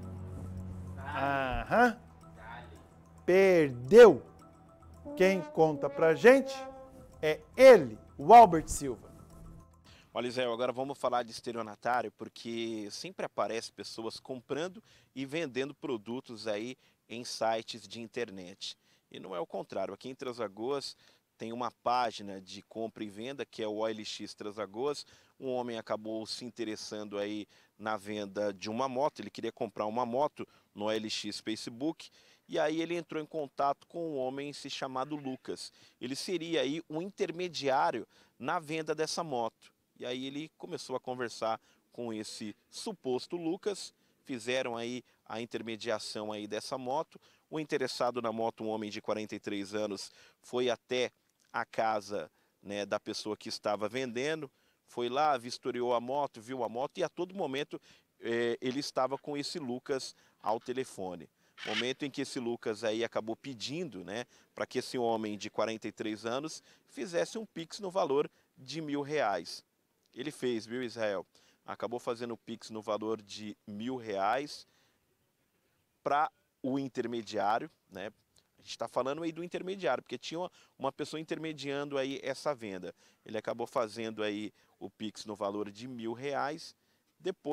Aham. Perdeu. Quem conta pra gente é ele, o Albert Silva.
Olha, Zé, agora vamos falar de estelionatário, porque sempre aparece pessoas comprando e vendendo produtos aí em sites de internet. E não é o contrário. Aqui em Três Lagoas tem uma página de compra e venda, que é o O L X Três Lagoas. Um homem acabou se interessando aí na venda de uma moto. Ele queria comprar uma moto no O L X Facebook. E aí ele entrou em contato com um homem se chamado Lucas. Ele seria aí um intermediário na venda dessa moto. E aí ele começou a conversar com esse suposto Lucas, fizeram aí a intermediação aí dessa moto. O interessado na moto, um homem de quarenta e três anos, foi até a casa, né, da pessoa que estava vendendo, foi lá, vistoriou a moto, viu a moto e a todo momento eh, ele estava com esse Lucas ao telefone. Momento em que esse Lucas aí acabou pedindo, né, para que esse homem de quarenta e três anos fizesse um Pix no valor de mil reais. Ele fez, viu, Israel? Acabou fazendo o Pix no valor de mil reais para o intermediário, né? A gente está falando aí do intermediário, porque tinha uma, uma pessoa intermediando aí essa venda. Ele acabou fazendo aí o Pix no valor de mil reais. Depois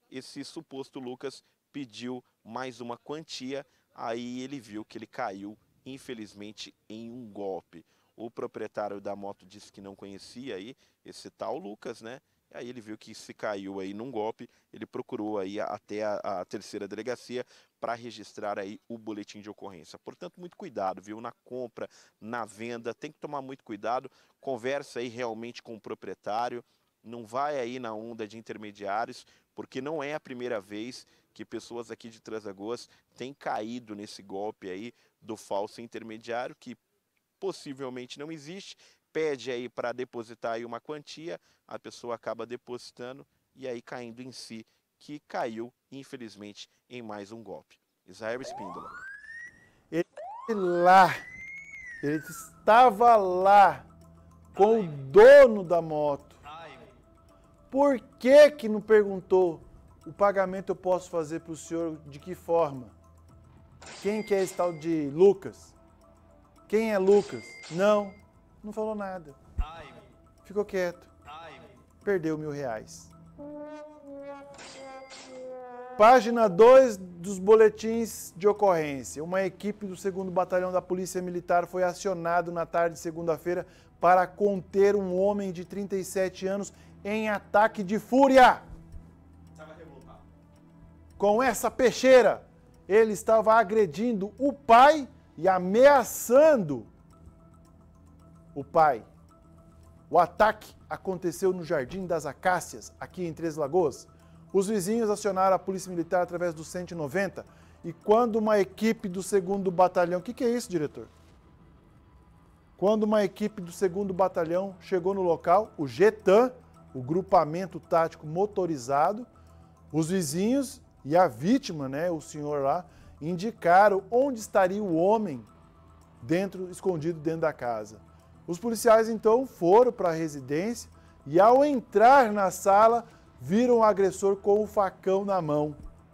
esse suposto Lucas pediu mais uma quantia, aí ele viu que ele caiu, infelizmente, em um golpe. O proprietário da moto disse que não conhecia aí esse tal Lucas, né? Aí ele viu que se caiu aí num golpe, ele procurou aí até a, a terceira delegacia para registrar aí o boletim de ocorrência. Portanto, muito cuidado, viu? Na compra, na venda, tem que tomar muito cuidado. Conversa aí realmente com o proprietário, não vai aí na onda de intermediários, porque não é a primeira vez que pessoas aqui de Três Lagoas têm caído nesse golpe aí do falso intermediário, que possivelmente não existe. Pede aí para depositar aí uma quantia, a pessoa acaba depositando e aí caindo em si, que caiu, infelizmente, em mais um golpe. Israel Espíndola.
Ele lá, ele estava lá com o dono da moto. Por que que não perguntou o pagamento eu posso fazer para o senhor de que forma? Quem que é esse tal de Lucas? Quem é Lucas? Não. Não falou nada. Ficou quieto. Perdeu mil reais. Página dois dos boletins de ocorrência. Uma equipe do segundo Batalhão da Polícia Militar foi acionado na tarde de segunda-feira para conter um homem de trinta e sete anos em ataque de fúria. Com essa peixeira, ele estava agredindo o pai e ameaçando o pai. O ataque aconteceu no Jardim das Acácias, aqui em Três Lagoas. Os vizinhos acionaram a Polícia Militar através do cento e noventa e quando uma equipe do segundo Batalhão... O que, que é isso, diretor? Quando uma equipe do segundo Batalhão chegou no local, o GETAM, o Grupamento Tático Motorizado, os vizinhos e a vítima, né, o senhor lá, indicaram onde estaria o homem dentro, escondido dentro da casa. Os policiais, então, foram para a residência e, ao entrar na sala, viram o agressor com o facão na mão.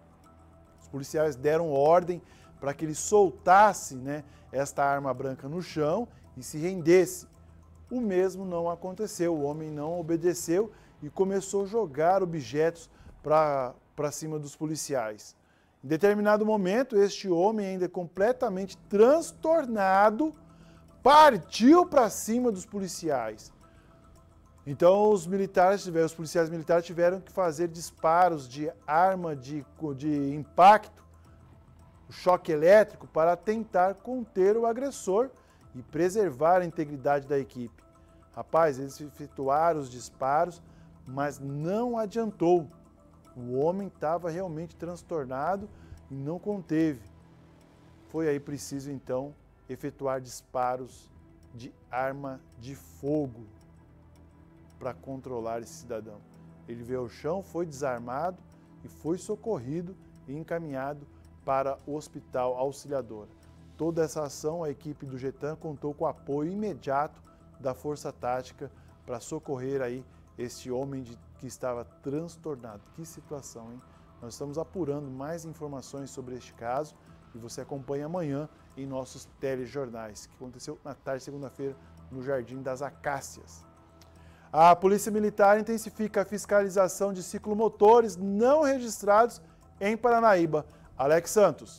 Os policiais deram ordem para que ele soltasse, né, esta arma branca no chão e se rendesse. O mesmo não aconteceu, o homem não obedeceu e começou a jogar objetos para cima dos policiais. Em determinado momento, este homem, ainda completamente transtornado, partiu para cima dos policiais. Então os militares tiveram, os policiais militares tiveram que fazer disparos de arma de, de impacto, o choque elétrico, para tentar conter o agressor e preservar a integridade da equipe. Rapaz, eles efetuaram os disparos, mas não adiantou. O homem estava realmente transtornado e não conteve. Foi aí preciso, então, efetuar disparos de arma de fogo para controlar esse cidadão. Ele veio ao chão, foi desarmado e foi socorrido e encaminhado para o Hospital Auxiliadora. Toda essa ação, a equipe do GETAM contou com o apoio imediato da Força Tática para socorrer aí este homem de, que estava transtornado. Que situação, hein? Nós estamos apurando mais informações sobre este caso e você acompanha amanhã em nossos telejornais, que aconteceu na tarde de segunda-feira no Jardim das Acácias. A Polícia Militar intensifica a fiscalização de ciclomotores não registrados em Paranaíba. Alex Santos.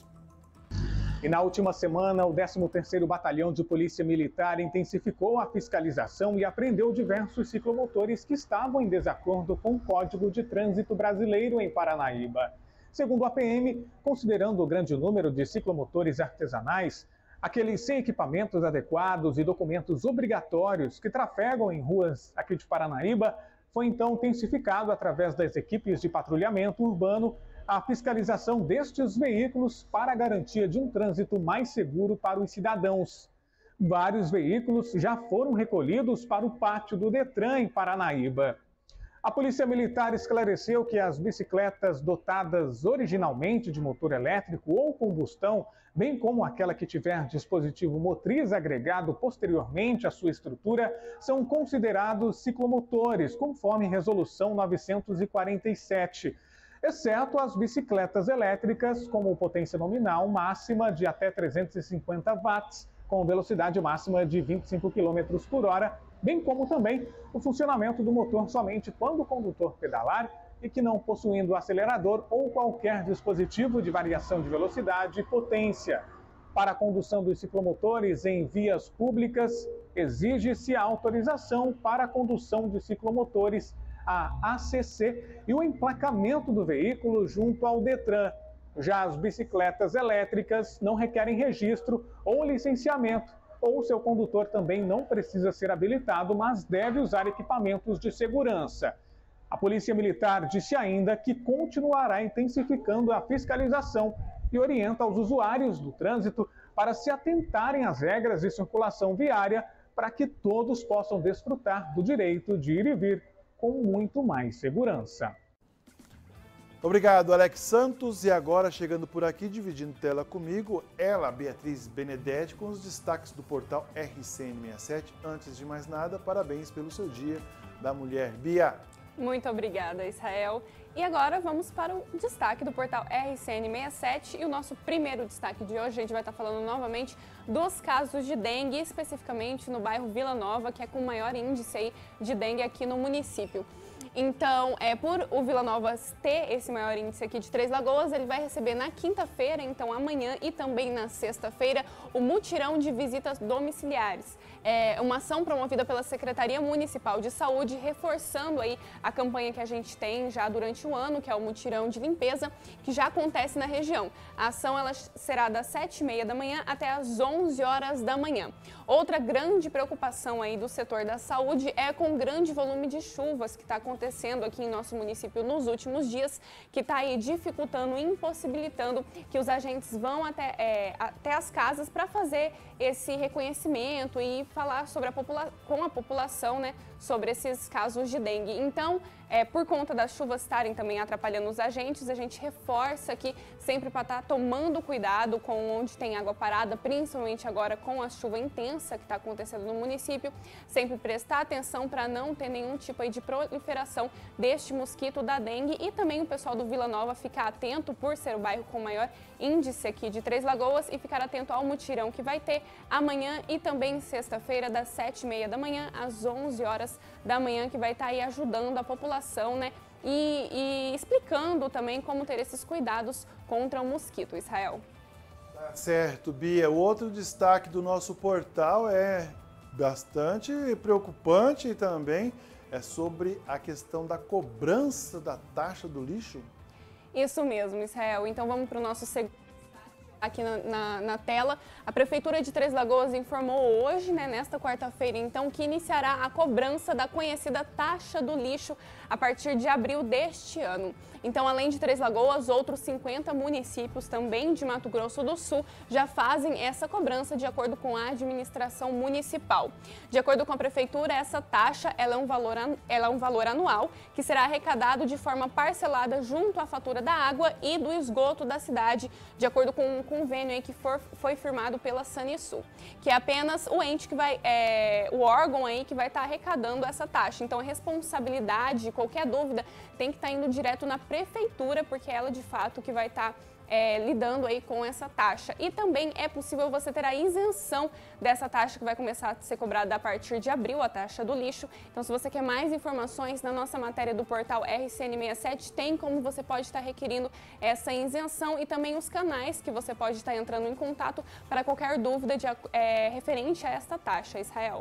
E na última semana, o décimo terceiro Batalhão de Polícia Militar intensificou a fiscalização e apreendeu diversos ciclomotores que estavam em desacordo com o Código de Trânsito Brasileiro em Paranaíba. Segundo a P M, considerando o grande número de ciclomotores artesanais, aqueles sem equipamentos adequados e documentos obrigatórios que trafegam em ruas aqui de Paranaíba, foi então intensificado através das equipes de patrulhamento urbano a fiscalização destes veículos para a garantia de um trânsito mais seguro para os cidadãos. Vários veículos já foram recolhidos para o pátio do Detran em Paranaíba. A Polícia Militar esclareceu que as bicicletas dotadas originalmente de motor elétrico ou combustão, bem como aquela que tiver dispositivo motriz agregado posteriormente à sua estrutura, são considerados ciclomotores, conforme Resolução novecentos e quarenta e sete. Exceto as bicicletas elétricas, com potência nominal máxima de até trezentos e cinquenta watts, com velocidade máxima de vinte e cinco quilômetros por hora, bem como também o funcionamento do motor somente quando o condutor pedalar e que não possuindo acelerador ou qualquer dispositivo de variação de velocidade e potência. Para a condução dos ciclomotores em vias públicas, exige-se a autorização para a condução de ciclomotores, a A C C, e o emplacamento do veículo junto ao Detran. Já as bicicletas elétricas não requerem registro ou licenciamento, ou seu condutor também não precisa ser habilitado, mas deve usar equipamentos de segurança. A Polícia Militar disse ainda que continuará intensificando a fiscalização e orienta os usuários do trânsito para se atentarem às regras de circulação viária para que todos possam desfrutar do direito de ir e vir com muito mais segurança.
Obrigado, Alex Santos. E agora, chegando por aqui, dividindo tela comigo, ela, Beatriz Benedetti, com os destaques do portal R C N sessenta e sete. Antes de mais nada, parabéns pelo seu Dia da Mulher. Bia.
Muito obrigada, Israel. E agora vamos para o destaque do portal R C N sessenta e sete. E o nosso primeiro destaque de hoje, a gente vai estar falando novamente dos casos de dengue, especificamente no bairro Vila Nova, que é com o maior índice aí de dengue aqui no município. Então, é, por o Vila Nova ter esse maior índice aqui de Três Lagoas, ele vai receber na quinta-feira, então amanhã e também na sexta-feira, o mutirão de visitas domiciliares. É uma ação promovida pela Secretaria Municipal de Saúde, reforçando aí a campanha que a gente tem já durante o ano, que é o mutirão de limpeza, que já acontece na região. A ação ela será das sete e meia da manhã até as onze horas da manhã. Outra grande preocupação aí do setor da saúde é com o grande volume de chuvas que está acontecendo aqui em nosso município nos últimos dias, que está aí dificultando, impossibilitando que os agentes vão até, é, até as casas para fazer esse reconhecimento e falar sobre a popula- com a população, né, sobre esses casos de dengue. Então, é, por conta das chuvas estarem também atrapalhando os agentes, a gente reforça aqui sempre para estar tomando cuidado com onde tem água parada, principalmente agora com a chuva intensa que está acontecendo no município, sempre prestar atenção para não ter nenhum tipo aí de proliferação deste mosquito da dengue, e também o pessoal do Vila Nova ficar atento por ser o bairro com maior índice aqui de Três Lagoas e ficar atento ao mutirão que vai ter amanhã e também sexta-feira das sete e meia da manhã às onze horas da manhã, que vai estar aí ajudando a população, né? E, e explicando também como ter esses cuidados contra o mosquito, Israel.
Tá certo, Bia. O outro destaque do nosso portal é bastante preocupante também, é sobre a questão da cobrança da taxa do lixo.
Isso mesmo, Israel. Então vamos para o nosso segundo aqui na, na, na tela. A Prefeitura de Três Lagoas informou hoje, né, nesta quarta-feira, então, que iniciará a cobrança da conhecida taxa do lixo a partir de abril deste ano. Então, além de Três Lagoas, outros cinquenta municípios também de Mato Grosso do Sul já fazem essa cobrança de acordo com a administração municipal. De acordo com a Prefeitura, essa taxa ela é, um valor, ela é um valor anual que será arrecadado de forma parcelada junto à fatura da água e do esgoto da cidade, de acordo com um convênio aí que for, foi firmado pela Sanisul, que é apenas o ente que vai, é, o órgão aí que vai estar arrecadando essa taxa. Então, a responsabilidade, qualquer dúvida, tem que estar indo direto na Prefeitura, porque ela de fato que vai estar é, lidando aí com essa taxa. E também é possível você ter a isenção dessa taxa que vai começar a ser cobrada a partir de abril, a taxa do lixo. Então, se você quer mais informações, na nossa matéria do portal R C N sessenta e sete tem como você pode estar requerindo essa isenção e também os canais que você pode estar entrando em contato para qualquer dúvida de, é, referente a esta taxa, Israel.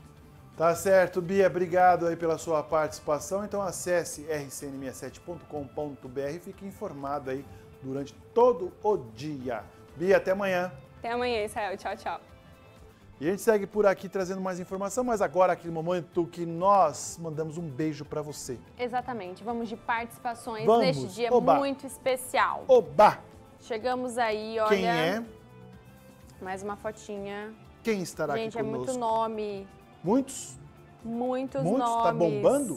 Tá certo, Bia, obrigado aí pela sua participação. Então acesse r c n sessenta e sete ponto com ponto b r e fique informado aí durante todo o dia. Bia, até amanhã.
Até amanhã, Israel. Tchau, tchau.
E a gente segue por aqui trazendo mais informação, mas agora aquele momento que nós mandamos um beijo para você.
Exatamente, vamos de participações
vamos.
neste dia
Oba.
muito especial.
Oba!
Chegamos aí, olha...
Quem é?
Mais uma fotinha.
Quem estará
Gente,
aqui conosco?
Gente, é muito nome.
Muitos?
Muitos,
Muitos
nomes.
Tá bombando?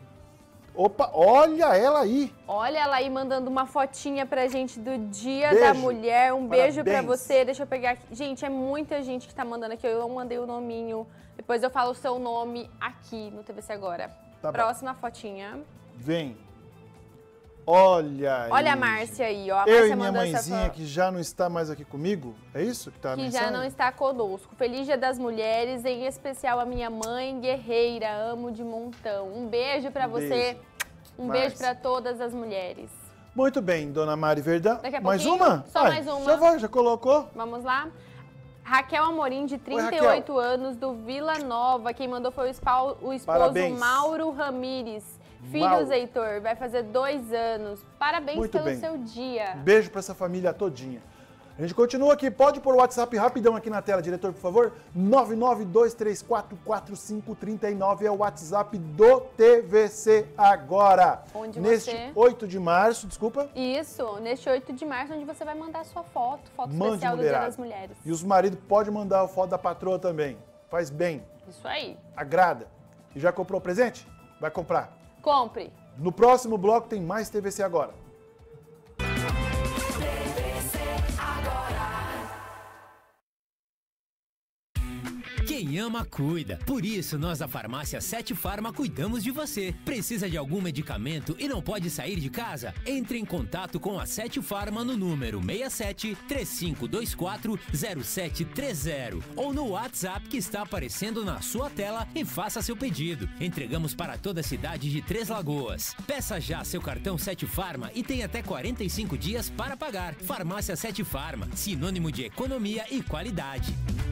Opa, olha ela aí.
Olha ela aí mandando uma fotinha pra gente do Dia
beijo.
da Mulher. Um
Parabéns.
beijo pra você. Deixa eu pegar aqui. Gente, é muita gente que tá mandando aqui. Eu mandei o nominho. Depois eu falo o seu nome aqui no T V C Agora.
Tá
Próxima bom. Fotinha.
Vem. Olha aí.
Olha a Márcia aí, ó. A
Eu
Márcia
e minha mãezinha
essa...
que já não está mais aqui comigo. É isso que tá a
que
mensagem?
já não está conosco. Feliz Dia das Mulheres, em especial a minha mãe guerreira. Amo de montão. Um beijo pra
um
você.
Beijo.
Um
mais.
beijo para todas as mulheres.
Muito bem, dona Mari Verdão.
Daqui a
mais
pouquinho,
uma?
Só
Ai,
mais uma.
Já vai, já colocou?
Vamos lá. Raquel Amorim, de trinta e
Oi,
oito anos, do Vila Nova. Quem mandou foi o, esposo, o esposo
Parabéns.
Mauro Ramires. Filhos,
Mauro.
Heitor, vai fazer dois anos. Parabéns
Muito
pelo
bem.
seu dia.
Um beijo para essa família todinha. A gente continua aqui, pode pôr o WhatsApp rapidão aqui na tela, diretor, por favor. nove nove dois três quatro quatro cinco três nove é o WhatsApp do T V C Agora.
Onde
Neste
você...
oito de março, desculpa.
Isso, neste oito de março, onde você vai mandar a sua foto, foto
Mande,
especial do Dia
mulherada.
das Mulheres.
E os maridos podem mandar a foto da patroa também. Faz bem,
Isso aí.
agrada. E já comprou o presente? Vai comprar.
Compre.
No próximo bloco tem mais T V C Agora.
Quem ama, cuida. Por isso, nós da Farmácia Sete Farma cuidamos de você. Precisa de algum medicamento e não pode sair de casa? Entre em contato com a Sete Farma no número seis sete três cinco dois quatro zero sete três zero ou no WhatsApp que está aparecendo na sua tela e faça seu pedido. Entregamos para toda a cidade de Três Lagoas. Peça já seu cartão Sete Farma e tem até quarenta e cinco dias para pagar. Farmácia Sete Farma, sinônimo de economia e qualidade.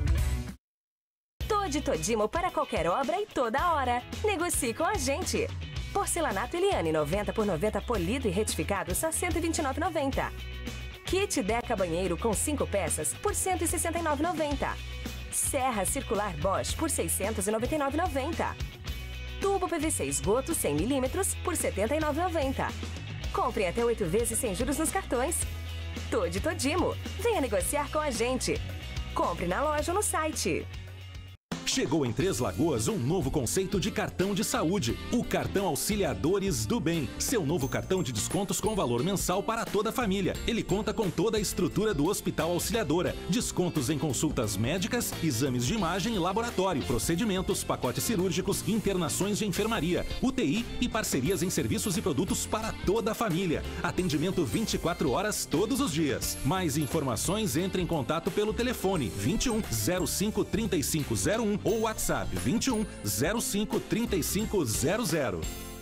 Todi Todimo para qualquer obra e toda hora. Negocie com a gente. Porcelanato Eliane noventa por noventa polido e retificado só cento e vinte e nove reais e noventa centavos. Kit Deca Banheiro com cinco peças por cento e sessenta e nove reais e noventa centavos. Serra Circular Bosch por seiscentos e noventa e nove reais e noventa centavos. Tubo P V C esgoto cem milímetros por setenta e nove reais e noventa centavos. Compre até oito vezes sem juros nos cartões. Todi Todimo. Venha negociar com a gente. Compre na loja ou no site.
Chegou em Três Lagoas um novo conceito de cartão de saúde, o cartão Auxiliadores do Bem. Seu novo cartão de descontos com valor mensal para toda a família. Ele conta com toda a estrutura do Hospital Auxiliadora. Descontos em consultas médicas, exames de imagem e laboratório, procedimentos, pacotes cirúrgicos, internações de enfermaria, U T I e parcerias em serviços e produtos para toda a família. Atendimento vinte e quatro horas todos os dias. Mais informações, entre em contato pelo telefone vinte e um zero cinco trinta e cinco zero um ou WhatsApp vinte e um zero cinco trinta e cinco zero zero.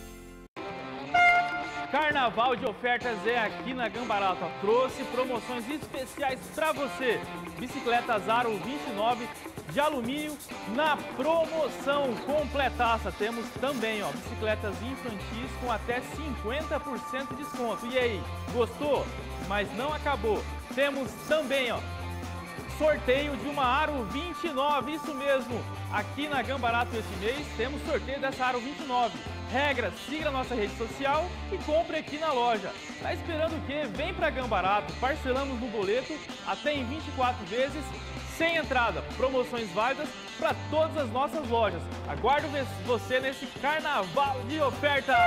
Carnaval de ofertas é aqui na Gambarato. Trouxe promoções especiais para você. Bicicleta Zaro vinte e nove de alumínio na promoção completaça. Temos também, ó, bicicletas infantis com até cinquenta por cento de desconto. E aí, gostou? Mas não acabou. Temos também, ó, sorteio de uma Aro vinte e nove, isso mesmo, aqui na Gambarato esse mês temos sorteio dessa Aro vinte e nove. Regras, siga a nossa rede social e compre aqui na loja. Tá esperando o quê? Vem pra Gambarato, parcelamos no boleto até em vinte e quatro vezes, sem entrada. Promoções válidas para todas as nossas lojas. Aguardo você nesse carnaval de ofertas!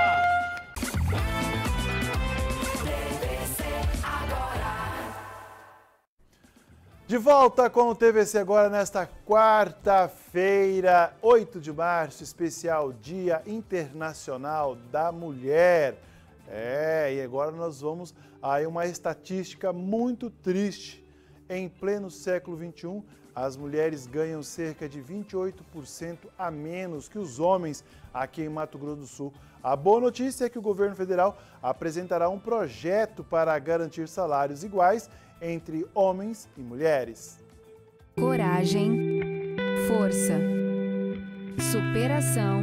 De volta com o T V C Agora nesta quarta-feira, oito de março, especial Dia Internacional da Mulher. É, e agora nós vamos a uma estatística muito triste. Em pleno século vinte e um, as mulheres ganham cerca de vinte e oito por cento a menos que os homens aqui em Mato Grosso do Sul. A boa notícia é que o governo federal apresentará um projeto para garantir salários iguais entre homens e mulheres.
Coragem, força, superação.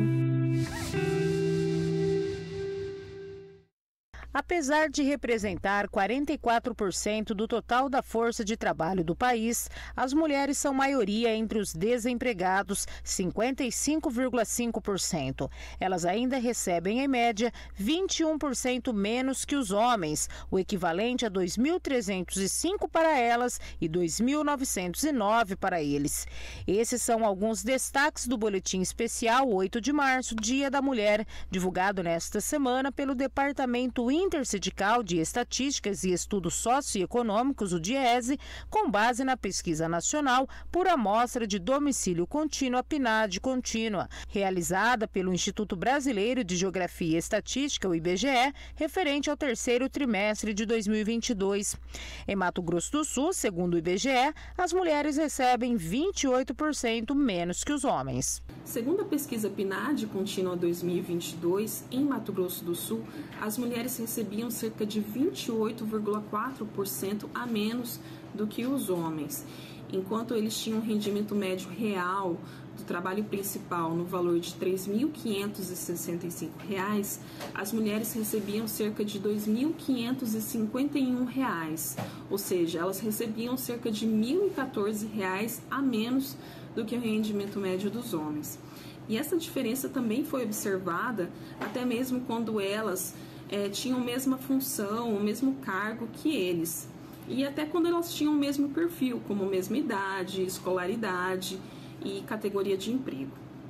Apesar de representar quarenta e quatro por cento do total da força de trabalho do país, as mulheres são maioria entre os desempregados, cinquenta e cinco vírgula cinco por cento. Elas ainda recebem, em média, vinte e um por cento menos que os homens, o equivalente a dois mil trezentos e cinco para elas e dois mil novecentos e nove para eles. Esses são alguns destaques do Boletim Especial oito de março, Dia da Mulher, divulgado nesta semana pelo Departamento Intersindical de Estatísticas e Estudos Socioeconômicos, o DIESE, com base na Pesquisa Nacional por Amostra de Domicílio Contínuo, a PNAD Contínua, realizada pelo Instituto Brasileiro de Geografia e Estatística, o I B G E, referente ao terceiro trimestre de dois mil e vinte e dois. Em Mato Grosso do Sul, segundo o I B G E, as mulheres recebem vinte e oito por cento menos que os homens.
Segundo a pesquisa PNAD Contínua dois mil e vinte e dois, em Mato Grosso do Sul, as mulheres recebiam cerca de vinte e oito vírgula quatro por cento a menos do que os homens, enquanto eles tinham um rendimento médio real do trabalho principal no valor de três mil quinhentos e sessenta e cinco reais, as mulheres recebiam cerca de dois mil quinhentos e cinquenta e um reais, ou seja, elas recebiam cerca de mil e quatorze reais a menos do que o rendimento médio dos homens. E essa diferença também foi observada até mesmo quando elas é, tinham a mesma função, o mesmo cargo que eles. E até quando elas tinham o mesmo perfil, como mesma idade, escolaridade e categoria de emprego.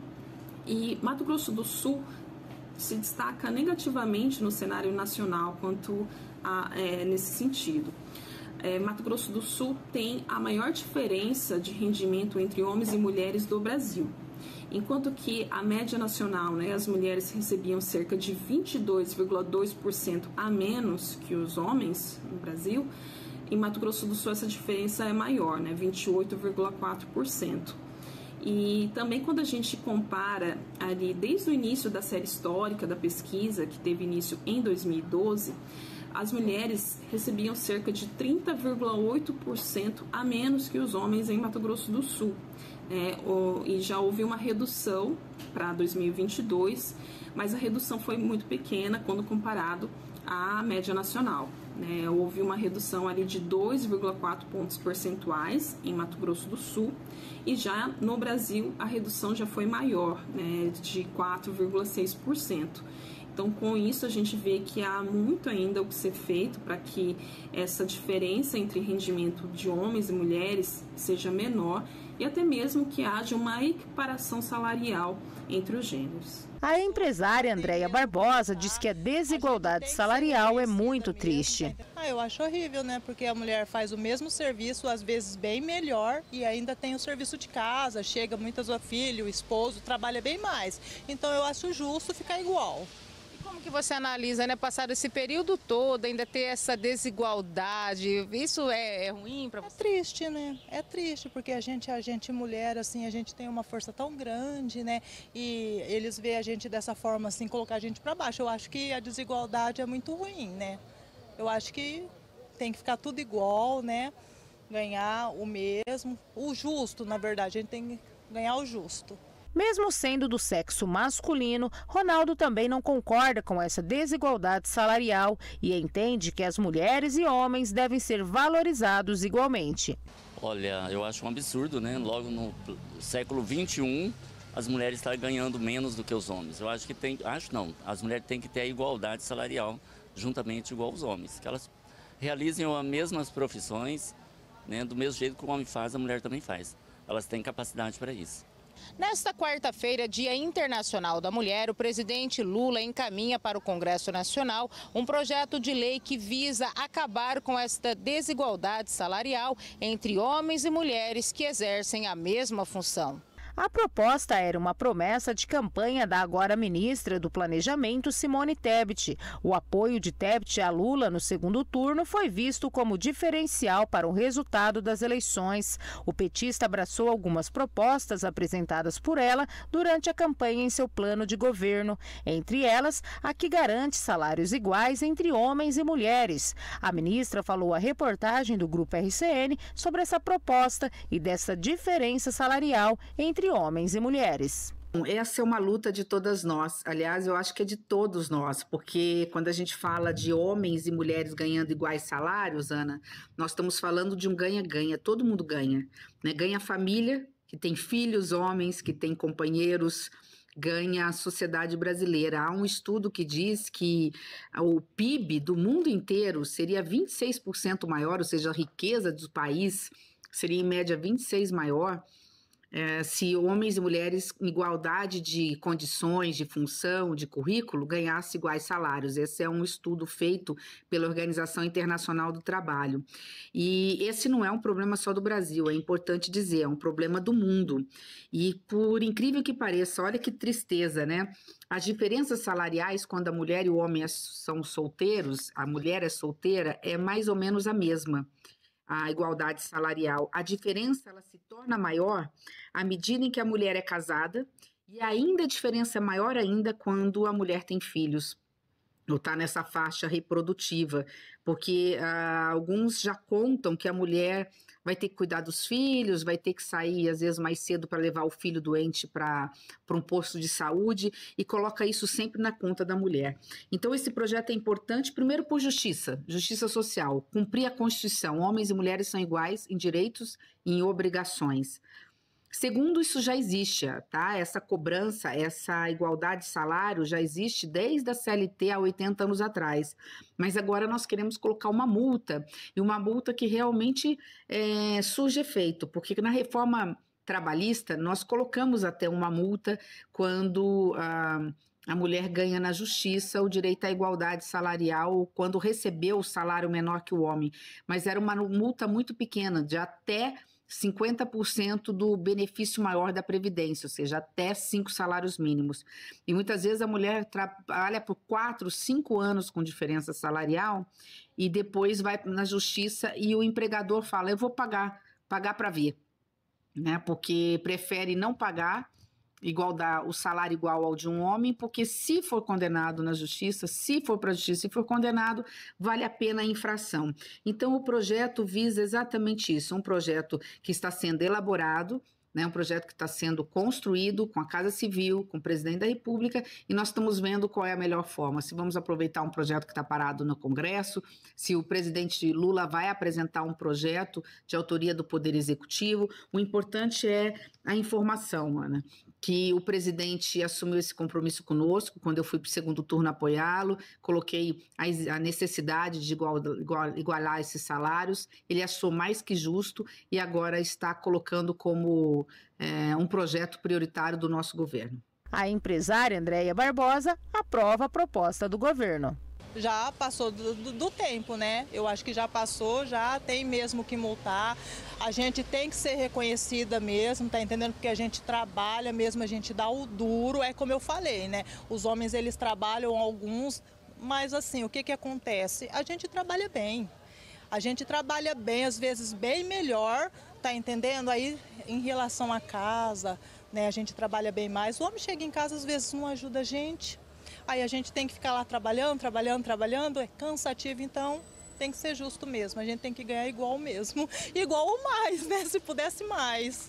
E Mato Grosso do Sul se destaca negativamente no cenário nacional quanto a, é, nesse sentido. É, Mato Grosso do Sul tem a maior diferença de rendimento entre homens e mulheres do Brasil. Enquanto que a média nacional, né, as mulheres recebiam cerca de vinte e dois vírgula dois por cento a menos que os homens no Brasil, em Mato Grosso do Sul essa diferença é maior, né, vinte e oito vírgula quatro por cento. E também quando a gente compara ali desde o início da série histórica da pesquisa, que teve início em dois mil e doze, as mulheres recebiam cerca de trinta vírgula oito por cento a menos que os homens em Mato Grosso do Sul. É, o, e já houve uma redução para dois mil e vinte e dois, mas a redução foi muito pequena quando comparado à média nacional. Né? Houve uma redução ali de dois vírgula quatro pontos percentuais em Mato Grosso do Sul, e já no Brasil a redução já foi maior, né, de quatro vírgula seis por cento. Então, com isso, a gente vê que há muito ainda o que ser feito para que essa diferença entre rendimento de homens e mulheres seja menor e até mesmo que haja uma equiparação salarial entre os gêneros.
A empresária Andréia Barbosa diz que a desigualdade salarial é muito triste.
Ah, eu acho horrível, né? Porque a mulher faz o mesmo serviço, às vezes bem melhor, e ainda tem o serviço de casa, chega muitas vezes o filho, o esposo, trabalha bem mais. Então eu acho justo ficar igual.
Como que você analisa, né, passado esse período todo, ainda ter essa desigualdade, isso é, é ruim para você?
É triste, né? É triste, porque a gente, a gente mulher, assim, a gente tem uma força tão grande, né? E eles veem a gente dessa forma, assim, colocar a gente para baixo. Eu acho que a desigualdade é muito ruim, né? Eu acho que tem que ficar tudo igual, né? Ganhar o mesmo, o justo, na verdade, a gente tem que ganhar o justo.
Mesmo sendo do sexo masculino, Ronaldo também não concorda com essa desigualdade salarial e entende que as mulheres e homens devem ser valorizados igualmente.
Olha, eu acho um absurdo, né? Logo no século vinte e um, as mulheres estarem ganhando menos do que os homens. Eu acho que tem, acho não, as mulheres têm que ter a igualdade salarial juntamente igual aos homens, que elas realizem as mesmas profissões, né? Do mesmo jeito que o homem faz, a mulher também faz. Elas têm capacidade para isso.
Nesta quarta-feira, Dia Internacional da Mulher, o presidente Lula encaminha para o Congresso Nacional um projeto de lei que visa acabar com esta desigualdade salarial entre homens e mulheres que exercem a mesma função.
A proposta era uma promessa de campanha da agora ministra do Planejamento, Simone Tebet. O apoio de Tebet a Lula no segundo turno foi visto como diferencial para o resultado das eleições. O petista abraçou algumas propostas apresentadas por ela durante a campanha em seu plano de governo. Entre elas, a que garante salários iguais entre homens e mulheres. A ministra falou à reportagem do Grupo R C N sobre essa proposta e dessa diferença salarial entre homens e mulheres.
Essa é uma luta de todas nós. Aliás, eu acho que é de todos nós, porque quando a gente fala de homens e mulheres ganhando iguais salários, Ana, nós estamos falando de um ganha-ganha, todo mundo ganha, né? Ganha a família, que tem filhos, homens, que tem companheiros, ganha a sociedade brasileira. Há um estudo que diz que o P I B do mundo inteiro seria vinte e seis por cento maior, ou seja, a riqueza do país seria em média vinte e seis por cento maior, é, se homens e mulheres em igualdade de condições, de função, de currículo, ganhassem iguais salários. Esse é um estudo feito pela Organização Internacional do Trabalho. E esse não é um problema só do Brasil, é importante dizer, é um problema do mundo. E por incrível que pareça, olha que tristeza, né? As diferenças salariais, quando a mulher e o homem são solteiros, a mulher é solteira, é mais ou menos a mesma. A igualdade salarial. A diferença ela se torna maior à medida em que a mulher é casada e ainda a diferença é maior ainda quando a mulher tem filhos ou está nessa faixa reprodutiva, porque ah, alguns já contam que a mulher vai ter que cuidar dos filhos, vai ter que sair às vezes mais cedo para levar o filho doente para um posto de saúde e coloca isso sempre na conta da mulher. Então esse projeto é importante, primeiro por justiça, justiça social, cumprir a Constituição, homens e mulheres são iguais em direitos e em obrigações. Segundo, isso já existe, tá? Essa cobrança, essa igualdade de salário já existe desde a C L T há oitenta anos atrás. Mas agora nós queremos colocar uma multa, e uma multa que realmente é, surge efeito, porque na reforma trabalhista nós colocamos até uma multa quando a, a mulher ganha na justiça o direito à igualdade salarial, quando recebeu o salário menor que o homem. Mas era uma multa muito pequena, de até cinquenta por cento do benefício maior da Previdência, ou seja, até cinco salários mínimos. E muitas vezes a mulher trabalha por quatro, cinco anos com diferença salarial e depois vai na justiça e o empregador fala, eu vou pagar, pagar para ver, né? Porque prefere não pagar igualdade, o salário igual ao de um homem, porque se for condenado na justiça, se for para a justiça e for condenado, vale a pena a infração. Então o projeto visa exatamente isso, um projeto que está sendo elaborado, né, um projeto que está sendo construído com a Casa Civil, com o Presidente da República, e nós estamos vendo qual é a melhor forma, se vamos aproveitar um projeto que está parado no Congresso, se o presidente Lula vai apresentar um projeto de autoria do Poder Executivo. O importante é a informação, Ana, que o presidente assumiu esse compromisso conosco, quando eu fui para o segundo turno apoiá-lo, coloquei a necessidade de igual, igual, igualar esses salários, ele achou mais que justo e agora está colocando como é, um projeto prioritário do nosso governo.
A empresária Andréia Barbosa aprova a proposta do governo.
Já passou do, do, do tempo, né? Eu acho que já passou, já tem mesmo que multar. A gente tem que ser reconhecida mesmo, tá entendendo? Porque a gente trabalha mesmo, a gente dá o duro, é como eu falei, né? Os homens, eles trabalham alguns, mas assim, o que que acontece? A gente trabalha bem. A gente trabalha bem, às vezes bem melhor, tá entendendo? Aí, em relação à casa, né? A gente trabalha bem mais. O homem chega em casa, às vezes não ajuda a gente. Aí a gente tem que ficar lá trabalhando, trabalhando, trabalhando, é cansativo, então tem que ser justo mesmo, a gente tem que ganhar igual mesmo, igual ou mais, né, se pudesse mais.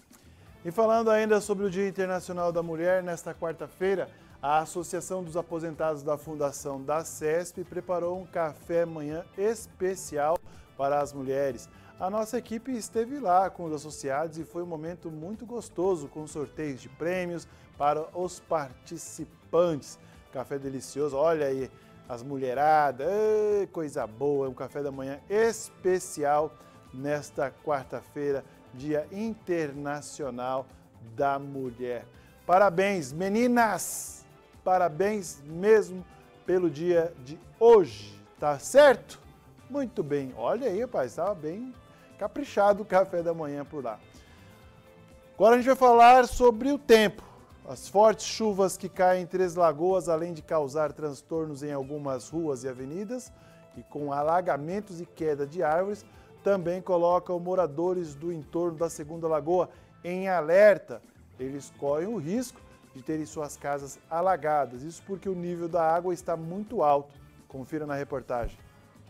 E falando ainda sobre o Dia Internacional da Mulher, nesta quarta-feira, a Associação dos Aposentados da Fundação da CESP preparou um café manhã especial para as mulheres. A nossa equipe esteve lá com os associados e foi um momento muito gostoso, com sorteios de prêmios para os participantes. Café delicioso, olha aí as mulheradas, coisa boa, é um café da manhã especial nesta quarta-feira, Dia Internacional da Mulher. Parabéns, meninas! Parabéns mesmo pelo dia de hoje, tá certo? Muito bem, olha aí, rapaz, estava bem caprichado o café da manhã por lá. Agora a gente vai falar sobre o tempo. As fortes chuvas que caem em Três Lagoas, além de causar transtornos em algumas ruas e avenidas, e com alagamentos e queda de árvores, também colocam moradores do entorno da Segunda Lagoa em alerta. Eles correm o risco de terem suas casas alagadas. Isso porque o nível da água está muito alto. Confira na reportagem.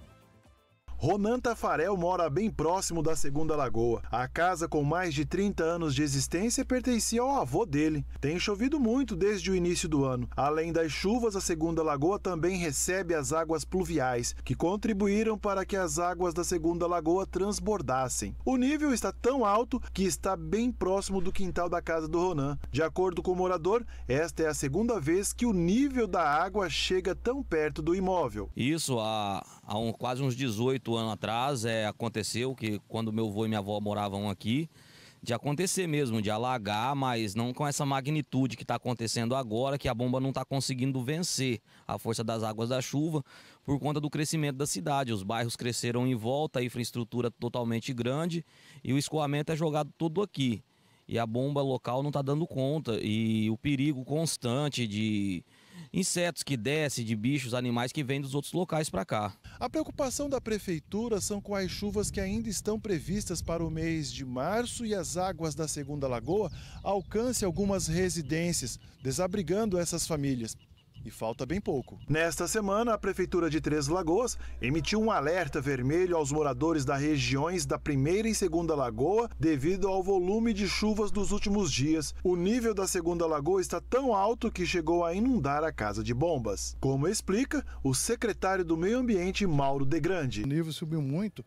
Ronan Tafarel mora bem próximo da Segunda Lagoa. A casa, com mais de trinta anos de existência, pertencia ao avô dele. Tem chovido muito desde o início do ano. Além das chuvas, a Segunda Lagoa também recebe as águas pluviais, que contribuíram para que as águas da Segunda Lagoa transbordassem. O nível está tão alto que está bem próximo do quintal da casa do Ronan. De acordo com o morador, esta é a segunda vez que o nível da água chega tão perto do imóvel.
Isso há, há um, quase uns dezoito anos atrás é, aconteceu que quando meu avô e minha avó moravam aqui, de acontecer mesmo, de alagar, mas não com essa magnitude que está acontecendo agora, que a bomba não está conseguindo vencer a força das águas da chuva por conta do crescimento da cidade. Os bairros cresceram em volta, a infraestrutura totalmente grande e o escoamento é jogado todo aqui. E a bomba local não está dando conta, e o perigo constante de insetos que descem, de bichos, animais que vêm dos outros locais para cá.
A preocupação da prefeitura são com as chuvas que ainda estão previstas para o mês de março e as águas da Segunda Lagoa alcancem algumas residências, desabrigando essas famílias. E falta bem pouco. Nesta semana, a Prefeitura de Três Lagoas emitiu um alerta vermelho aos moradores das regiões da Primeira e Segunda Lagoa devido ao volume de chuvas dos últimos dias. O nível da Segunda Lagoa está tão alto que chegou a inundar a Casa de Bombas. Como explica o secretário do Meio Ambiente, Mauro De Grande.
O nível subiu muito,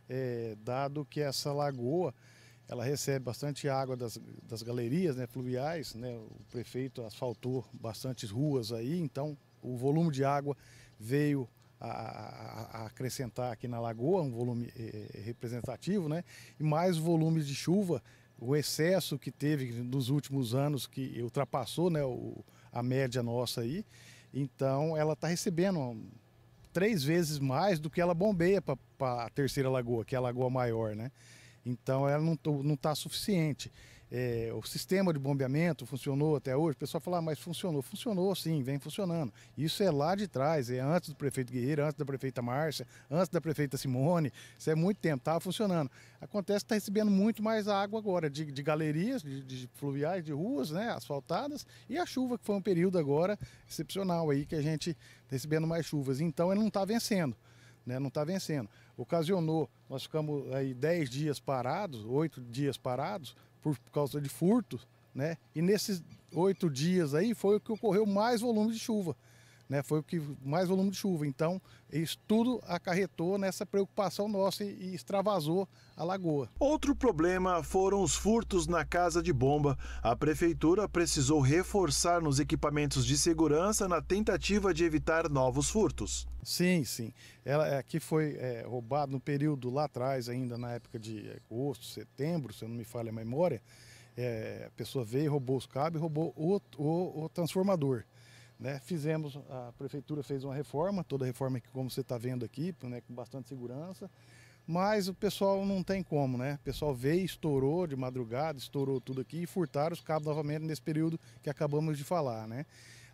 é, dado que essa lagoa ela recebe bastante água das, das galerias, né, fluviais, né, o prefeito asfaltou bastantes ruas aí, então o volume de água veio a, a, a acrescentar aqui na lagoa, um volume é, representativo, né, e mais o volume de chuva, o excesso que teve nos últimos anos, que ultrapassou, né, o, a média nossa aí, então ela está recebendo três vezes mais do que ela bombeia para a terceira lagoa, que é a lagoa maior, né. Então ela não está suficiente. É, o sistema de bombeamento funcionou até hoje. O pessoal fala, ah, mas funcionou. Funcionou sim, vem funcionando. Isso é lá de trás, é antes do prefeito Guerreiro, antes da prefeita Márcia, antes da prefeita Simone. Isso é muito tempo, estava funcionando. Acontece que está recebendo muito mais água agora, de, de galerias, de, de fluviais, de ruas, né, asfaltadas, e a chuva, que foi um período agora excepcional aí, que a gente está recebendo mais chuvas. Então ele não está vencendo. Né, não está vencendo. Ocasionou, nós ficamos aí dez dias parados, oito dias parados, por causa de furtos, né? E nesses oito dias aí foi o que ocorreu mais volume de chuva, né? Foi o que mais volume de chuva. Então, isso tudo acarretou nessa preocupação nossa e, e extravasou a lagoa.
Outro problema foram os furtos na Casa de Bomba. A prefeitura precisou reforçar nos equipamentos de segurança na tentativa de evitar novos furtos.
Sim, sim. Ela aqui foi é, roubado no período lá atrás, ainda na época de agosto, setembro, se eu não me falha a memória. É, a pessoa veio, roubou os cabos e roubou o, o, o transformador. Né? Fizemos, a prefeitura fez uma reforma, toda a reforma que como você está vendo aqui, né, com bastante segurança, mas o pessoal não tem como, né? O pessoal veio, estourou de madrugada, estourou tudo aqui e furtaram os cabos novamente nesse período que acabamos de falar, né?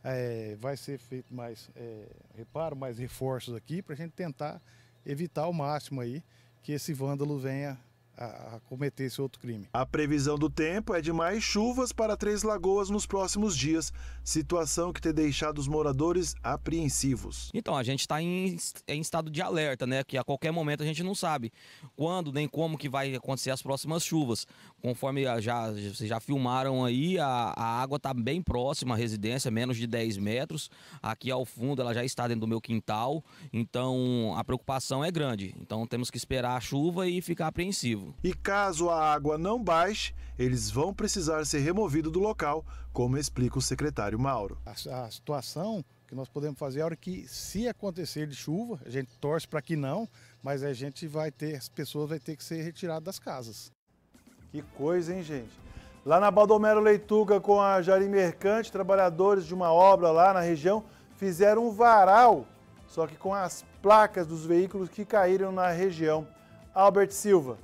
É, vai ser feito mais é, reparo, mais reforços aqui para a gente tentar evitar ao máximo aí que esse vândalo venha a, a cometer esse outro crime.
A previsão do tempo é de mais chuvas para Três Lagoas nos próximos dias, situação que tem deixado os moradores apreensivos.
Então, a gente está em, em estado de alerta, né? Que a qualquer momento a gente não sabe quando nem como que vai acontecer as próximas chuvas. Conforme já, vocês já filmaram aí, a, a água está bem próxima à residência, menos de dez metros. Aqui ao fundo ela já está dentro do meu quintal, então a preocupação é grande. Então temos que esperar a chuva e ficar apreensivo.
E caso a água não baixe, eles vão precisar ser removidos do local, como explica o secretário Mauro.
A, a situação que nós podemos fazer é a hora que, se acontecer de chuva, a gente torce para que não, mas a gente vai ter, as pessoas vão ter que ser retiradas das casas.
Que coisa, hein, gente? Lá na Baldomero Leituga, com a Jari Mercante, trabalhadores de uma obra lá na região fizeram um varal, só que com as placas dos veículos que caíram na região. Albert Silva.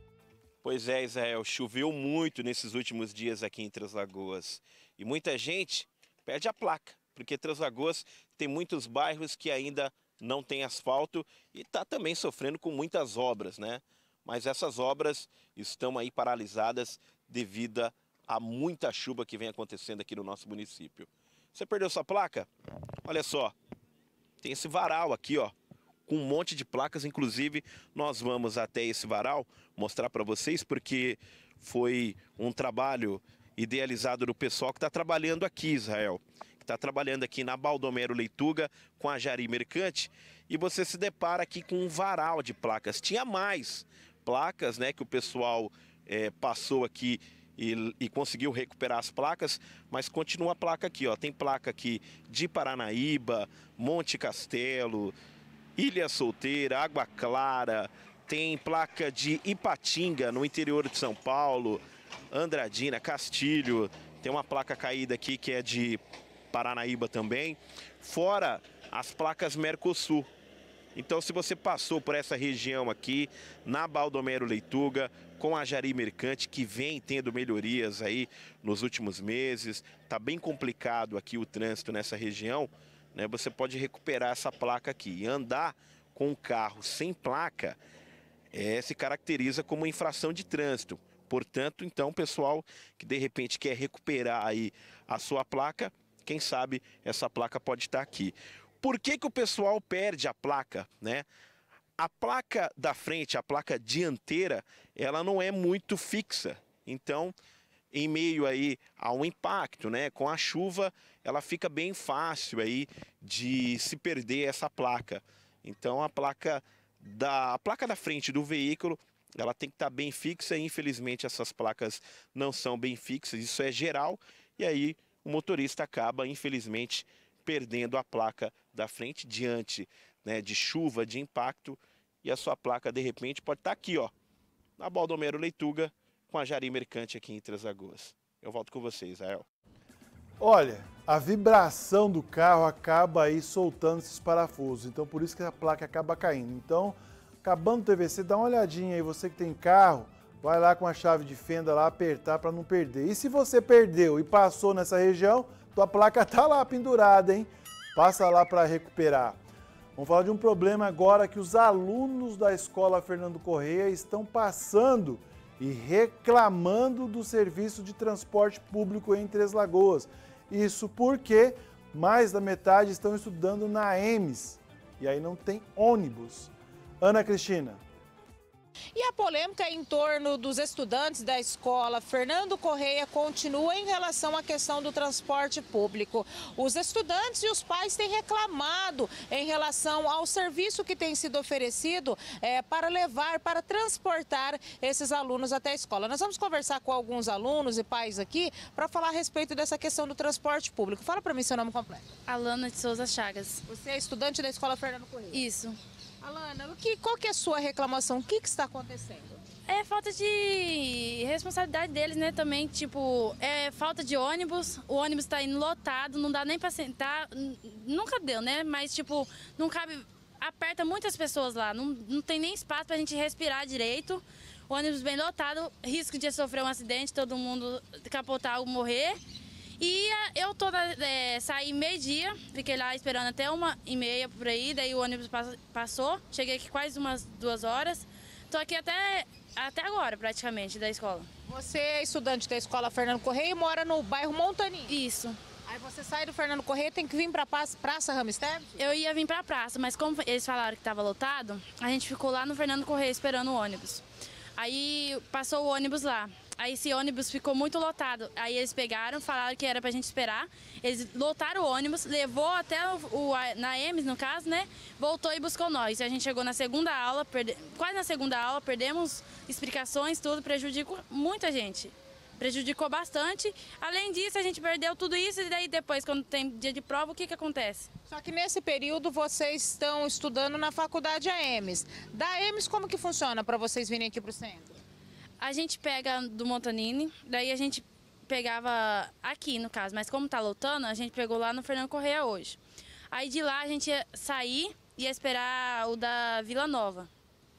Pois é, Israel, choveu muito nesses últimos dias aqui em Três Lagoas. E muita gente perde a placa, porque Três Lagoas tem muitos bairros que ainda não tem asfalto e está também sofrendo com muitas obras, né? Mas essas obras estão aí paralisadas devido a muita chuva que vem acontecendo aqui no nosso município. Você perdeu sua placa? Olha só, tem esse varal aqui, ó, com um monte de placas. Inclusive, nós vamos até esse varal mostrar para vocês, porque foi um trabalho idealizado do pessoal que está trabalhando aqui, Israel. Que está trabalhando aqui na Baldomero Leituga com a Jari Mercante. E você se depara aqui com um varal de placas. Tinha mais placas, né, que o pessoal é, passou aqui e, e conseguiu recuperar as placas, mas continua a placa aqui, ó. Tem placa aqui de Paranaíba, Monte Castelo, Ilha Solteira, Água Clara, tem placa de Ipatinga, no interior de São Paulo, Andradina, Castilho. Tem uma placa caída aqui que é de Paranaíba também. Fora as placas Mercosul. Então, se você passou por essa região aqui, na Baldomero Leituga, com a Jari Mercante, que vem tendo melhorias aí nos últimos meses, tá bem complicado aqui o trânsito nessa região, né? Você pode recuperar essa placa aqui. E andar com um carro sem placa é, se caracteriza como infração de trânsito. Portanto, então, pessoal que de repente quer recuperar aí a sua placa, quem sabe essa placa pode estar aqui. Por que que o pessoal perde a placa, né? A placa da frente, a placa dianteira, ela não é muito fixa. Então, em meio aí ao impacto, né, com a chuva, ela fica bem fácil aí de se perder essa placa. Então, a placa da, a placa da frente do veículo, ela tem que estar bem fixa. E, infelizmente, essas placas não são bem fixas. Isso é geral. E aí, o motorista acaba, infelizmente, perdendo a placa da frente diante, né, de chuva, de impacto, e a sua placa de repente pode estar aqui, ó, na Baldomero Leituga, com a Jari Mercante aqui em Três Lagoas. Eu volto com vocês, Israel.
Olha, a vibração do carro acaba aí soltando esses parafusos, então por isso que a placa acaba caindo. Então, acabando o T V C, dá uma olhadinha aí, você que tem carro, vai lá com a chave de fenda lá apertar para não perder. E se você perdeu e passou nessa região, tua placa tá lá pendurada, hein? Passa lá para recuperar. Vamos falar de um problema agora que os alunos da Escola Fernando Correia estão passando e reclamando do serviço de transporte público em Três Lagoas. Isso porque mais da metade estão estudando na E M S e aí não tem ônibus. Ana Cristina.
E a polêmica em torno dos estudantes da escola Fernando Correia continua em relação à questão do transporte público. Os estudantes e os pais têm reclamado em relação ao serviço que tem sido oferecido é, para levar, para transportar esses alunos até a escola. Nós vamos conversar com alguns alunos e pais aqui para falar a respeito dessa questão do transporte público. Fala para mim seu nome completo.
Alana de Souza Chagas.
Você é estudante da escola Fernando Correia?
Isso.
Alana, o que, qual que é a sua reclamação? O que, que está acontecendo?
É falta de responsabilidade deles, né, também, tipo, é falta de ônibus, o ônibus está indo lotado, não dá nem para sentar, nunca deu, né, mas, tipo, não cabe, aperta muitas pessoas lá, não, não tem nem espaço para a gente respirar direito, o ônibus bem lotado, risco de sofrer um acidente, todo mundo capotar ou morrer. E eu toda é, saí meio-dia, fiquei lá esperando até uma e meia por aí, daí o ônibus passou, cheguei aqui quase umas duas horas. Tô aqui até, até agora, praticamente, da escola.
Você é estudante da escola Fernando Correia e mora no bairro Montaninho?
Isso.
Aí você sai do Fernando Correia, tem que vir pra Praça Ramstedt?
Eu ia vir pra praça, mas como eles falaram que tava lotado, a gente ficou lá no Fernando Correia esperando o ônibus. Aí passou o ônibus lá. Aí esse ônibus ficou muito lotado. Aí eles pegaram, falaram que era pra gente esperar. Eles lotaram o ônibus, levou até o, o na E M S, no caso, né? Voltou e buscou nós. A gente chegou na segunda aula, perde, quase na segunda aula, perdemos explicações, tudo, prejudicou muita gente. Prejudicou bastante. Além disso, a gente perdeu tudo isso e daí depois, quando tem dia de prova, o que que acontece?
Só que nesse período vocês estão estudando na faculdade A E M S. Da A E M S, como que funciona para vocês virem aqui pro centro?
A gente pega do Montanini, daí a gente pegava aqui no caso, mas como tá lotando, a gente pegou lá no Fernando Correia hoje. Aí de lá a gente ia sair e ia esperar o da Vila Nova.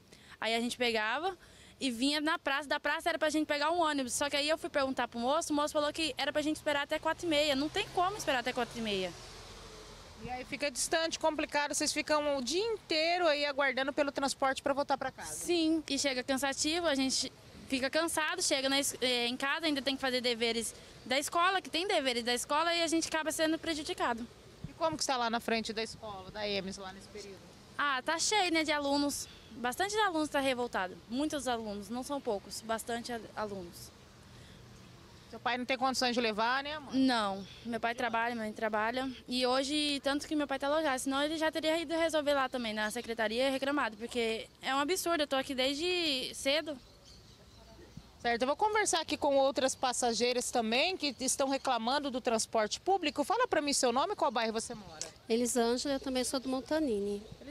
Aí a gente pegava e vinha na praça, da praça era pra gente pegar um ônibus, só que aí eu fui perguntar pro moço, o moço falou que era pra gente esperar até quatro e meia, não tem como esperar até quatro e meia.
E aí fica distante, complicado, vocês ficam o dia inteiro aí aguardando pelo transporte para voltar para casa.
Sim, e chega cansativo, a gente fica cansado, chega na, em casa, ainda tem que fazer deveres da escola, que tem deveres da escola, e a gente acaba sendo prejudicado.
E como que está lá na frente da escola, da E M S, lá nesse período?
Ah, tá cheio, né, de alunos. Bastante alunos está revoltado. Muitos alunos, não são poucos, bastante alunos.
Seu pai não tem condições de levar, né, mãe?
Não, meu pai trabalha, minha mãe trabalha. E hoje, tanto que meu pai tá alojado, senão ele já teria ido resolver lá também, na secretaria, e reclamado, porque é um absurdo, eu tô aqui desde cedo.
Certo, eu vou conversar aqui com outras passageiras também que estão reclamando do transporte público. Fala para mim seu nome e qual bairro você mora.
Elisângela, eu também sou do Montanini.
Elisângela,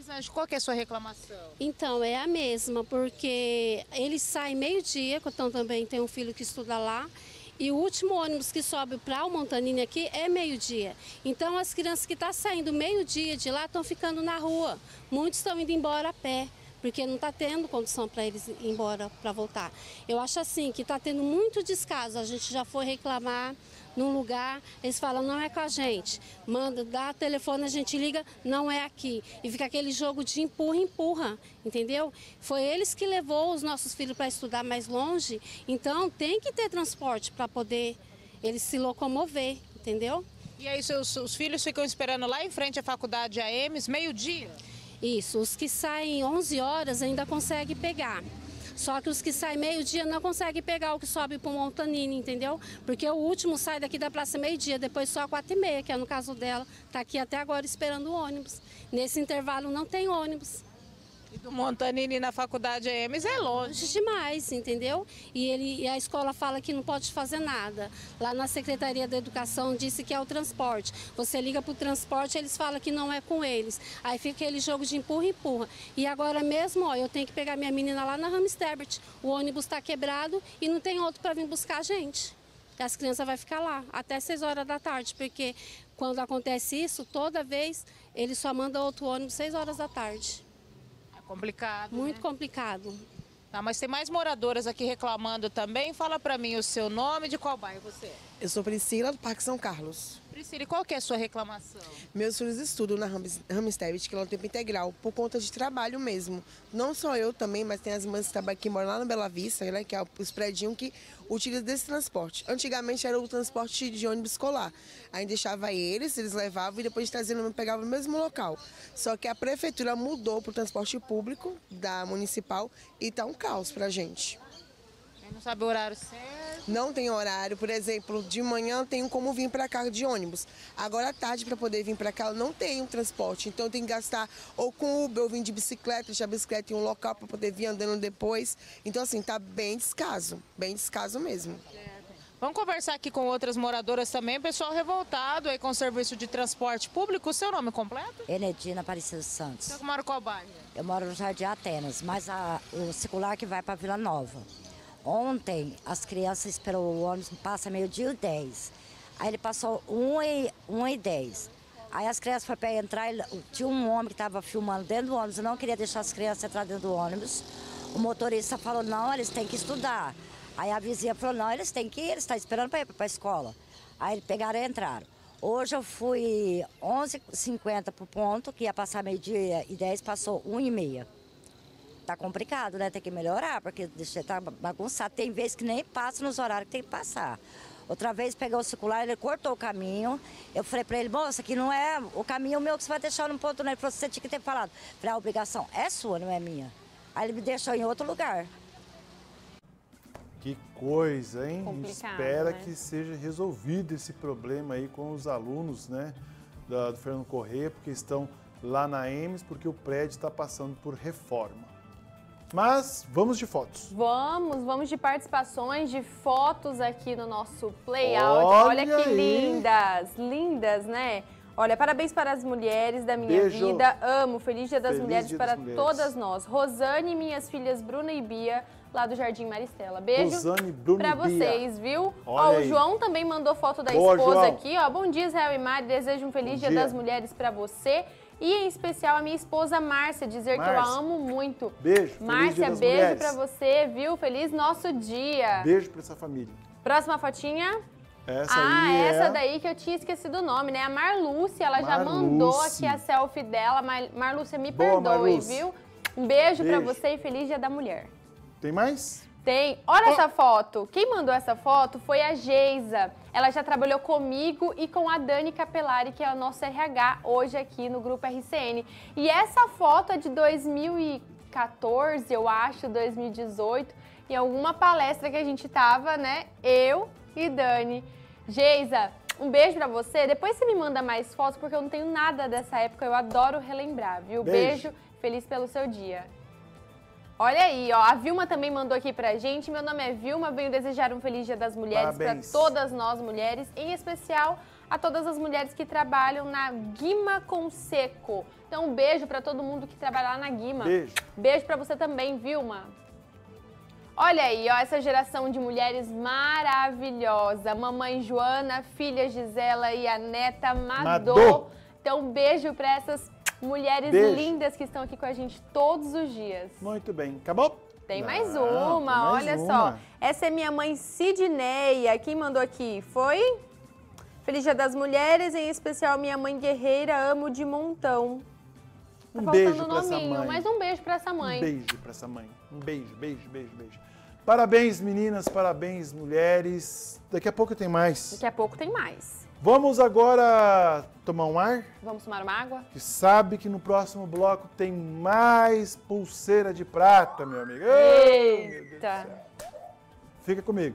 Rosângela, qual que é a sua reclamação?
Então, é a mesma, porque eles saem meio-dia, então também tem um filho que estuda lá, e o último ônibus que sobe para o Montanini aqui é meio-dia. Então, as crianças que estão saindo meio-dia de lá estão ficando na rua. Muitos estão indo embora a pé, porque não está tendo condição para eles ir embora, para voltar. Eu acho assim, que está tendo muito descaso. A gente já foi reclamar num lugar, eles falam, não é com a gente. Manda, dá telefone, a gente liga, não é aqui. E fica aquele jogo de empurra, empurra, entendeu? Foi eles que levou os nossos filhos para estudar mais longe, então tem que ter transporte para poder eles se locomover, entendeu?
E aí seus, seus filhos ficam esperando lá em frente à faculdade A E M S, meio-dia?
Isso, os que saem onze horas ainda conseguem pegar. Só que os que saem meio-dia não conseguem pegar o que sobe para o Montanini, entendeu? Porque o último sai daqui da praça meio-dia, depois só quatro e meia, que é no caso dela. Está aqui até agora esperando o ônibus. Nesse intervalo não tem ônibus.
E do Montanini na faculdade A E M S é longe.
Longe demais, entendeu? E, ele, e a escola fala que não pode fazer nada. Lá na Secretaria da Educação disse que é o transporte. Você liga para o transporte, eles falam que não é com eles. Aí fica aquele jogo de empurra, empurra. E agora mesmo, ó, eu tenho que pegar minha menina lá na Ramsterbert. O ônibus está quebrado e não tem outro para vir buscar a gente. As crianças vão ficar lá até seis horas da tarde, porque quando acontece isso, toda vez, eles só mandam outro ônibus seis horas da tarde.
Complicado,
Muito
né?
complicado.
Tá, mas tem mais moradoras aqui reclamando também. Fala pra mim o seu nome, de qual bairro você é?
Eu sou Priscila, do Parque São Carlos.
Priscila, e qual que é a sua reclamação?
Meus filhos estudam na Ramsterbit, que é um tempo integral, por conta de trabalho mesmo. Não só eu também, mas tem as mães que trabalham que moram lá na Bela Vista, né, que é os prédios que utilizam desse transporte. Antigamente era o transporte de ônibus escolar. Aí deixava eles, eles levavam e depois traziam, pegavam no mesmo local. Só que a prefeitura mudou para o transporte público da municipal e tá um caos pra gente.
Não sabe o horário certo?
Não tem horário, por exemplo, de manhã tenho como vir para cá de ônibus. Agora à tarde, para poder vir para cá, eu não tenho transporte. Então eu tenho que gastar ou com Uber, ou vir de bicicleta, deixar a bicicleta em um local para poder vir andando depois. Então assim, tá bem descaso, bem descaso mesmo.
Vamos conversar aqui com outras moradoras também, pessoal revoltado aí com o serviço de transporte público. O seu nome completo?
Enedina Aparecida Santos.
Você mora em qual bairro?
Eu moro no Jardim Atenas, mas a, o circular que vai para Vila Nova. Ontem, as crianças esperou o ônibus, passa meio-dia e dez. Aí ele passou uma e dez. Aí as crianças foram para entrar, tinha um homem que estava filmando dentro do ônibus, não queria deixar as crianças entrar dentro do ônibus. O motorista falou, não, eles têm que estudar. Aí a vizinha falou, não, eles têm que ir, eles estão esperando para ir para a escola. Aí eles pegaram e entraram. Hoje eu fui onze e cinquenta para o ponto, que ia passar meio-dia e dez, passou uma e meia. Tá complicado, né? Tem que melhorar, porque deixa tá bagunçado. Tem vezes que nem passa nos horários que tem que passar. Outra vez pegou o circular, ele cortou o caminho. Eu falei pra ele, moça, que não é o caminho meu que você vai deixar no ponto, né? Ele falou, você tinha que ter falado. Eu falei, a obrigação é sua, não é minha. Aí ele me deixou em outro lugar.
Que coisa, hein?
Complicado,
Espera
né?
que seja resolvido esse problema aí com os alunos, né, da, do Fernando Corrêa, porque estão lá na E M S, porque o prédio está passando por reforma. Mas vamos de fotos.
Vamos, vamos de participações, de fotos aqui no nosso playout.
Olha
Olha que
aí.
lindas, lindas, né? Olha, parabéns para as mulheres da minha
Beijo.
vida. Amo. Feliz Dia das
Feliz
Mulheres
Dia
para
das Mulheres.
todas nós. Rosane e minhas filhas Bruna e Bia, lá do Jardim Maristela. Beijo
Rosane, Bruna
pra
e Bia.
vocês, viu?
Olha
Ó, o
aí.
João também mandou foto da
Boa,
esposa
João.
aqui, ó. Bom dia, Israel e Mari. Desejo um feliz
Bom
Dia
dia.
das Mulheres para você. E em especial a minha esposa Márcia, dizer que eu a
Márcia.
amo muito.
Beijo, feliz Dia
Márcia,
das
beijo
Mulheres.
pra você, viu? Feliz nosso dia.
Beijo para essa família.
Próxima fotinha.
Essa
ah,
aí
essa
é...
daí que eu tinha esquecido o nome, né? A Marlúcia, ela já
Marlúcia.
mandou aqui a selfie dela. Mar Marlúcia, me
Boa,
perdoe,
Marlúcia.
viu? Um beijo, pra
Beijo.
você e feliz Dia da Mulher.
Tem mais?
Tem. Olha essa foto. Quem mandou essa foto foi a Geisa. Ela já trabalhou comigo e com a Dani Capelari, que é o nosso R H hoje aqui no Grupo R C N. E essa foto é de dois mil e quatorze, eu acho, dois mil e dezoito, em alguma palestra que a gente tava, né? Eu e Dani. Geisa, um beijo pra você. Depois você me manda mais fotos, porque eu não tenho nada dessa época. Eu adoro relembrar, viu?
Beijo.
Beijo. Feliz pelo seu dia. Olha aí, ó, a Vilma também mandou aqui pra gente. Meu nome é Vilma, venho desejar um feliz Dia das Mulheres para todas nós mulheres, em especial a todas as mulheres que trabalham na Guima Conseco. Então, um beijo para todo mundo que trabalha lá na Guima.
Beijo.
Beijo para você também, Vilma. Olha aí, ó, essa geração de mulheres maravilhosa. Mamãe Joana, filha Gisela e a neta Madô. Madô. Então, um beijo para essas mulheres beijo. lindas que estão aqui com a gente todos os dias.
Muito bem. Acabou?
Tem
Não,
mais uma,
tem mais
olha
uma.
só. Essa é minha mãe Sidneia. Quem mandou aqui foi... Feliz Dia das Mulheres, em especial minha mãe guerreira, amo de montão. Tá
um
faltando
beijo
o
pra essa
nominho,
mãe.
mas um beijo pra essa mãe.
Um beijo pra essa mãe. Um beijo, beijo, beijo, beijo. Parabéns, meninas, parabéns, mulheres. Daqui a pouco tem mais.
Daqui a pouco tem mais.
Vamos agora tomar um ar?
Vamos tomar uma água?
Que sabe que no próximo bloco tem mais pulseira de prata, meu amigo.
Eita!
Oh, fica comigo.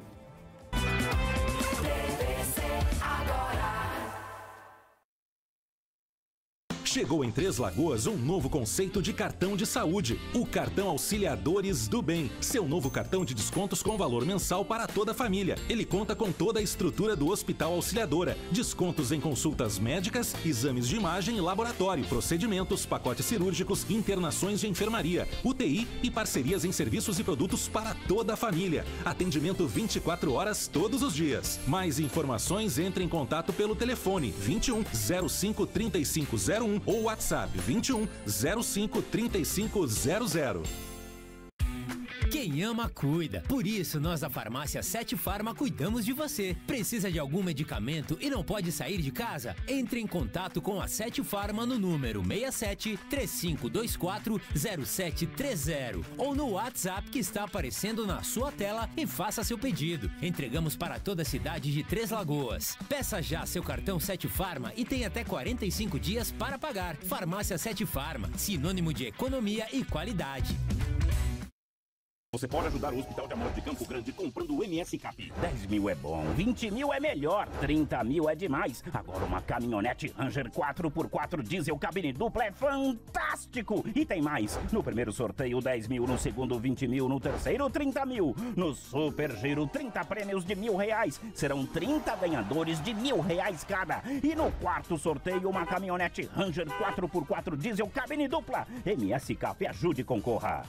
Chegou em Três Lagoas um novo conceito de cartão de saúde, o Cartão Auxiliadores do Bem. Seu novo cartão de descontos com valor mensal para toda a família. Ele conta com toda a estrutura do Hospital Auxiliadora, descontos em consultas médicas, exames de imagem e laboratório, procedimentos, pacotes cirúrgicos, internações de enfermaria, U T I e parcerias em serviços e produtos para toda a família. Atendimento vinte e quatro horas todos os dias. Mais informações, entre em contato pelo telefone vinte e um, zero cinco, trinta e cinco zero um ou WhatsApp vinte e um, zero cinco, trinta e cinco zero zero.
Quem ama, cuida. Por isso, nós da Farmácia Sete Farma cuidamos de você. Precisa de algum medicamento e não pode sair de casa? Entre em contato com a Sete Farma no número seis sete, três cinco dois quatro, zero sete três zero ou no WhatsApp que está aparecendo na sua tela e faça seu pedido. Entregamos para toda a cidade de Três Lagoas. Peça já seu cartão Sete Farma e tem até quarenta e cinco dias para pagar. Farmácia Sete Farma, sinônimo de economia e qualidade.
Você pode ajudar o Hospital de Amor de Campo Grande comprando o M S Cap. dez mil é bom, vinte mil é melhor, trinta mil é demais. Agora uma caminhonete Ranger quatro por quatro diesel cabine dupla é fantástico. E tem mais. No primeiro sorteio dez mil, no segundo vinte mil, no terceiro trinta mil. No Super Giro trinta prêmios de mil reais. Serão trinta ganhadores de mil reais cada. E no quarto sorteio uma caminhonete Ranger quatro por quatro diesel cabine dupla. M S Cap, ajude e concorra.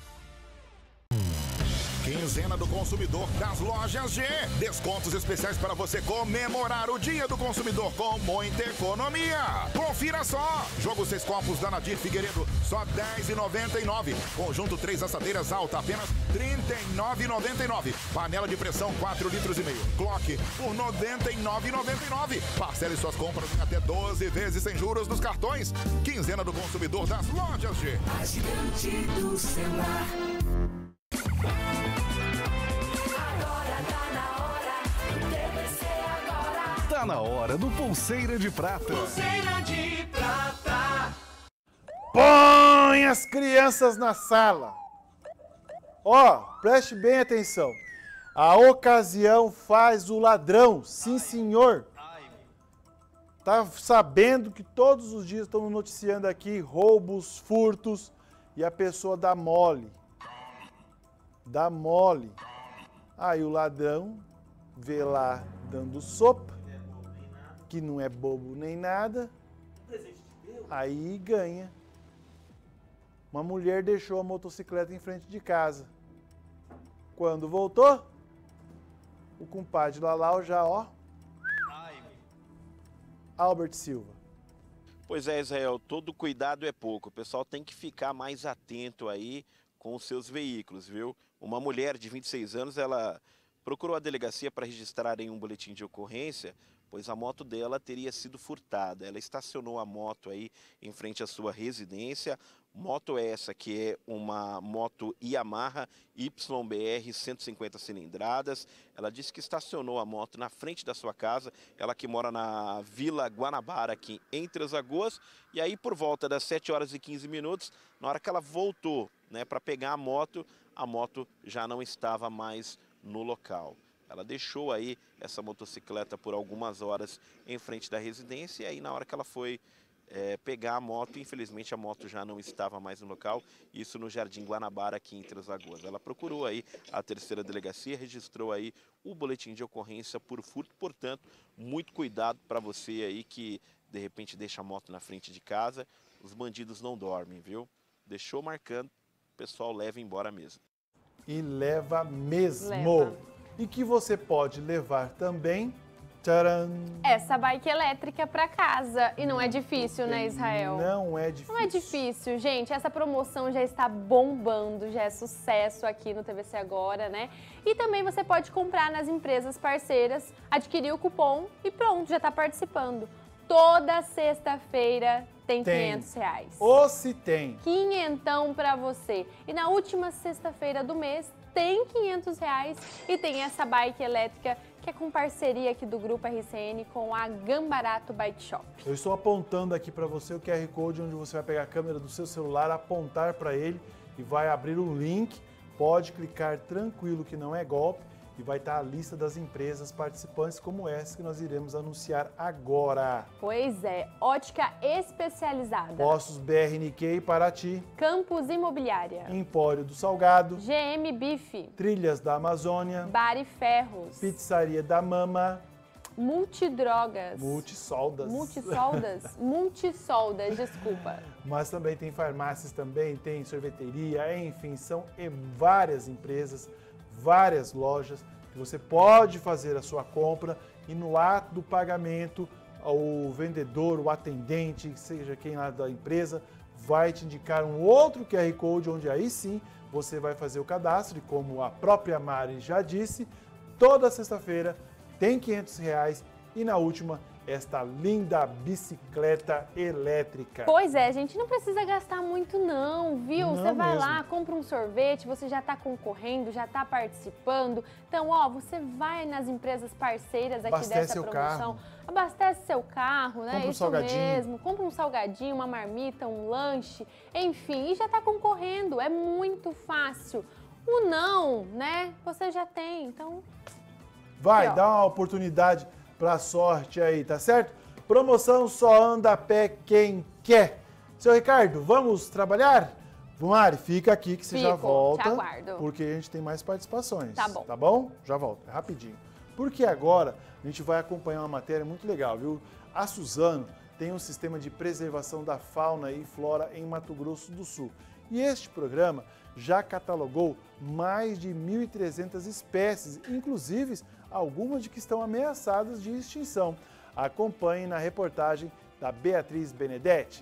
Quinzena do Consumidor das Lojas G. Descontos especiais para você comemorar o Dia do Consumidor com muita economia. Confira só. Jogo seis copos da Nadir Figueiredo, só dez reais e noventa e nove centavos. Conjunto três assadeiras alta, apenas trinta e nove reais e noventa e nove centavos. Panela de pressão quatro litros e meio. Clock por noventa e nove reais e noventa e nove centavos. Parcele suas compras em até doze vezes sem juros nos cartões. Quinzena do Consumidor das Lojas G.
A gigante do celular.
Tá na hora do Pulseira de Prata.
Pulseira de Prata.
Põe as crianças na sala. Ó, preste bem atenção. A ocasião faz o ladrão. Sim, senhor. Tá sabendo que todos os dias estamos noticiando aqui roubos, furtos e a pessoa dá mole. Dá mole. Aí o ladrão vê lá dando sopa, que não é bobo nem nada, aí ganha. Uma mulher deixou a motocicleta em frente de casa. Quando voltou, o compadre Lalau já, ó, Albert Silva.
Pois é, Israel, todo cuidado é pouco. O pessoal tem que ficar mais atento aí com os seus veículos, viu? Uma mulher de vinte e seis anos, ela procurou a delegacia para registrar em um boletim de ocorrência, pois a moto dela teria sido furtada. Ela estacionou a moto aí em frente à sua residência. Moto essa que é uma moto Yamaha Y B R cento e cinquenta cilindradas. Ela disse que estacionou a moto na frente da sua casa, ela que mora na Vila Guanabara, aqui em Três Lagoas. E aí, por volta das sete horas e quinze minutos, na hora que ela voltou, né, para pegar a moto, a moto já não estava mais no local. Ela deixou aí essa motocicleta por algumas horas em frente da residência e aí na hora que ela foi é, pegar a moto. Infelizmente a moto já não estava mais no local, isso no Jardim Guanabara, aqui em Três Lagoas. Ela procurou aí a terceira delegacia, registrou aí o boletim de ocorrência por furto. Portanto, muito cuidado para você aí que de repente deixa a moto na frente de casa. Os bandidos não dormem, viu? Deixou marcando, o pessoal leva embora mesmo.
E leva mesmo.
Leva.
E que você pode levar também, tcharam,
essa bike elétrica para casa. E não é difícil, né, Israel?
Não é difícil.
Não é difícil, gente. Essa promoção já está bombando, já é sucesso aqui no T V C Agora, né? E também você pode comprar nas empresas parceiras, adquirir o cupom e pronto, já está participando. Toda sexta-feira tem,
Tem.
quinhentos reais.
Ou se tem.
Quinhentão para você. E na última sexta-feira do mês tem quinhentos reais e tem essa bike elétrica que é com parceria aqui do Grupo R C N com a Gambarato Bike Shop.
Eu estou apontando aqui para você o Q R Code, onde você vai pegar a câmera do seu celular, apontar para ele e vai abrir um link. Pode clicar tranquilo que não é golpe e vai estar a lista das empresas participantes como essa que nós iremos anunciar agora.
Pois é, ótica especializada.
Postos B R Nikkei Paraty,
Campos Imobiliária,
Empório do Salgado,
G M Bife,
Trilhas da Amazônia,
Bar e Ferros,
Pizzaria da Mama,
Multidrogas,
Multisoldas.
Multisoldas? Multisoldas, desculpa.
Mas também tem farmácias, também tem sorveteria, enfim, são várias empresas, várias lojas que você pode fazer a sua compra e no ato do pagamento o vendedor, o atendente, seja quem lá da empresa, vai te indicar um outro Q R Code onde aí sim você vai fazer o cadastro e como a própria Mari já disse, toda sexta-feira tem quinhentos reais e na última esta linda bicicleta elétrica.
Pois é, gente, não precisa gastar muito não, viu?
Não
você vai
mesmo.
lá, compra um sorvete, você já está concorrendo, já está participando. Então, ó, você vai nas empresas parceiras aqui
Abastece
dessa
seu
promoção,
carro.
abastece seu carro, né?
Compra um
Isso
salgadinho.
mesmo. Compra um salgadinho, uma marmita, um lanche, enfim, e já está concorrendo. É muito fácil. O não, né? Você já tem, então...
Vai,
Aqui, ó.
dá uma oportunidade pra sorte aí, tá certo? Promoção só anda a pé quem quer. Seu Ricardo, vamos trabalhar? Mari, fica aqui que você
Fico,
já volta.
te aguardo.
Porque a gente tem mais participações.
Tá bom.
Tá bom? Já volto, é rapidinho. Porque agora a gente vai acompanhar uma matéria muito legal, viu? A Suzano tem um sistema de preservação da fauna e flora em Mato Grosso do Sul. E este programa já catalogou mais de mil e trezentas espécies, inclusive algumas de que estão ameaçadas de extinção. Acompanhe na reportagem da Beatriz Benedetti.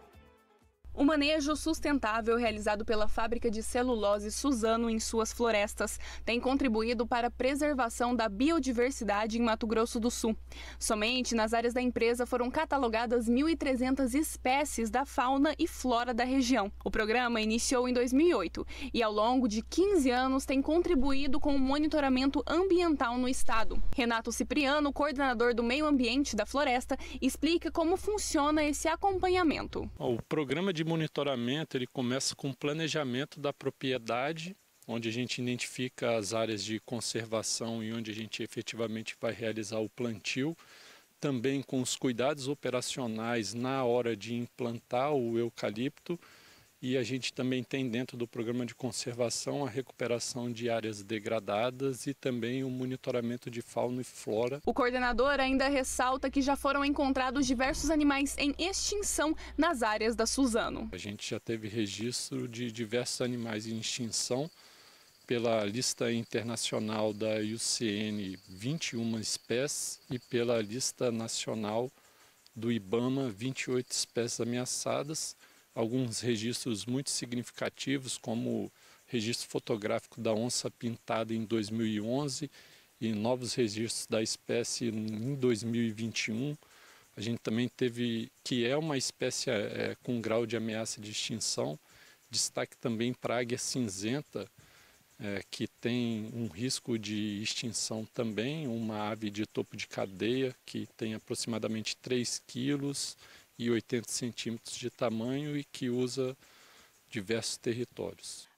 O manejo sustentável realizado pela fábrica de celulose Suzano em suas florestas tem contribuído para a preservação da biodiversidade em Mato Grosso do Sul. Somente nas áreas da empresa foram catalogadas mil e trezentas espécies da fauna e flora da região. O programa iniciou em dois mil e oito e ao longo de quinze anos tem contribuído com o monitoramento ambiental no estado. Renato Cipriano, coordenador do meio ambiente da floresta, explica como funciona esse acompanhamento.
O programa de monitoramento ele começa com o planejamento da propriedade, onde a gente identifica as áreas de conservação e onde a gente efetivamente vai realizar o plantio, também com os cuidados operacionais na hora de implantar o eucalipto, e a gente também tem dentro do programa de conservação a recuperação de áreas degradadas e também o monitoramento de fauna e flora.
O coordenador ainda ressalta que já foram encontrados diversos animais em extinção nas áreas da Suzano.
A gente já teve registro de diversos animais em extinção pela lista internacional da I U C N, vinte e uma espécies, e pela lista nacional do IBAMA, vinte e oito espécies ameaçadas. Alguns registros muito significativos, como o registro fotográfico da onça pintada em dois mil e onze e novos registros da espécie em dois mil e vinte e um. A gente também teve, que é uma espécie é, com grau de ameaça de extinção, destaque também para a águia cinzenta, é, que tem um risco de extinção também, uma ave de topo de cadeia que tem aproximadamente três quilos e oitenta centímetros de tamanho e que usa diversos territórios.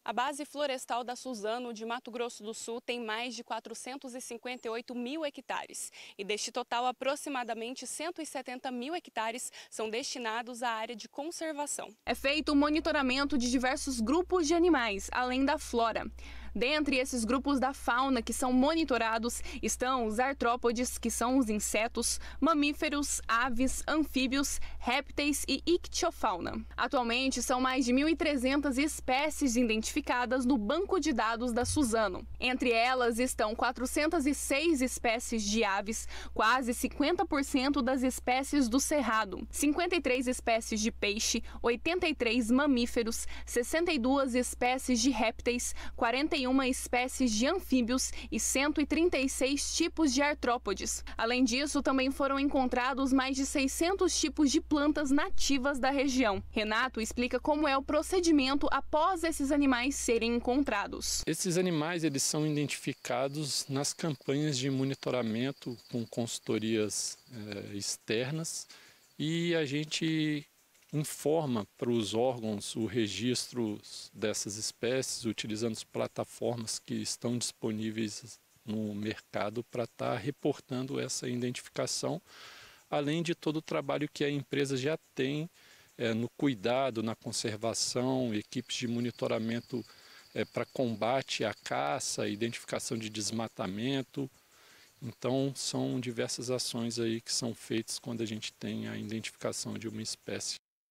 A base florestal da Suzano, de Mato Grosso do Sul, tem mais de quatrocentos e cinquenta e oito mil hectares. E deste total, aproximadamente cento e setenta mil hectares são destinados à área de conservação. É feito o monitoramento de diversos grupos de animais, além da flora. Dentre esses grupos da fauna que são monitorados estão os artrópodes, que são os insetos, mamíferos, aves, anfíbios, répteis e ictiofauna. Atualmente, são mais de mil e trezentas espécies identificadas no banco de dados da Suzano. Entre elas estão quatrocentas e seis espécies de aves, quase cinquenta por cento das espécies do cerrado, cinquenta e três espécies de peixe, oitenta e três mamíferos, sessenta e duas espécies de répteis, quarenta e uma espécies de anfíbios e cento e trinta e seis tipos de artrópodes. Além disso, também foram encontrados mais de seiscentos tipos de plantas nativas da região. Renato explica como é o procedimento após esses animais serem encontrados.
Esses animais eles são identificados nas campanhas de monitoramento com consultorias eh, externas e a gente informa para os órgãos o registro dessas espécies, utilizando as plataformas que estão disponíveis no mercado para estar reportando essa identificação, além de todo o trabalho que a empresa já tem é, no cuidado, na conservação, equipes de monitoramento é, para combate à caça, identificação de desmatamento. Então, são diversas ações aí que são feitas quando a gente tem a identificação de uma espécie.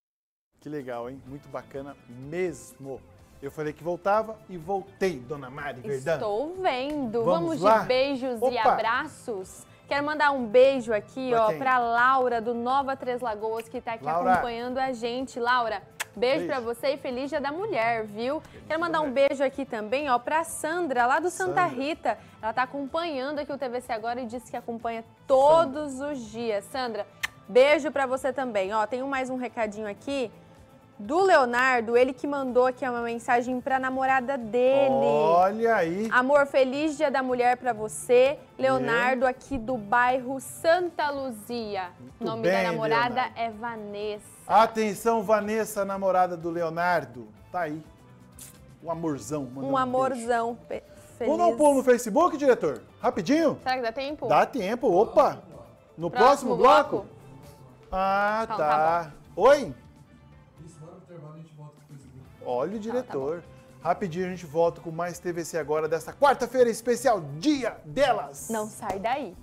Que legal, hein? Muito bacana mesmo. Eu falei que voltava e voltei, dona Mari Verdão.
Estou vendo.
Vamos
Vamos,
lá?
de beijos
Opa!
e abraços. Quero mandar um beijo aqui,
Pra
ó,
quem?
pra Laura, do Nova Três Lagoas, que tá aqui
Laura.
acompanhando a gente. Laura, beijo,
Beijo.
pra você e feliz Dia da Mulher, viu? Quero mandar um beijo aqui também, ó, pra Sandra, lá do Santa
Sandra.
Rita. Ela tá acompanhando aqui o T V C Agora e disse que acompanha todos os dias. Sandra, beijo pra você também. Ó, tem mais um recadinho aqui do Leonardo, ele que mandou aqui uma mensagem pra namorada dele.
Olha aí.
Amor, feliz Dia da Mulher pra você. Leonardo, aqui do bairro Santa Luzia. O nome
bem,
da namorada
Leonardo.
é Vanessa.
Atenção, Vanessa, namorada do Leonardo. Tá aí. Um amorzão. mandando
Um amorzão. Pe- Feliz.
Vamos dar um pulo no Facebook, diretor? Rapidinho?
Será que dá tempo?
Dá tempo. Opa. No
Próximo
próximo, bloco?
bloco?
Ah,
Então,
tá.
tá
Oi? Olha o diretor. Rapidinho a gente volta com mais T V C Agora desta quarta-feira especial, Dia delas.
Não sai daí.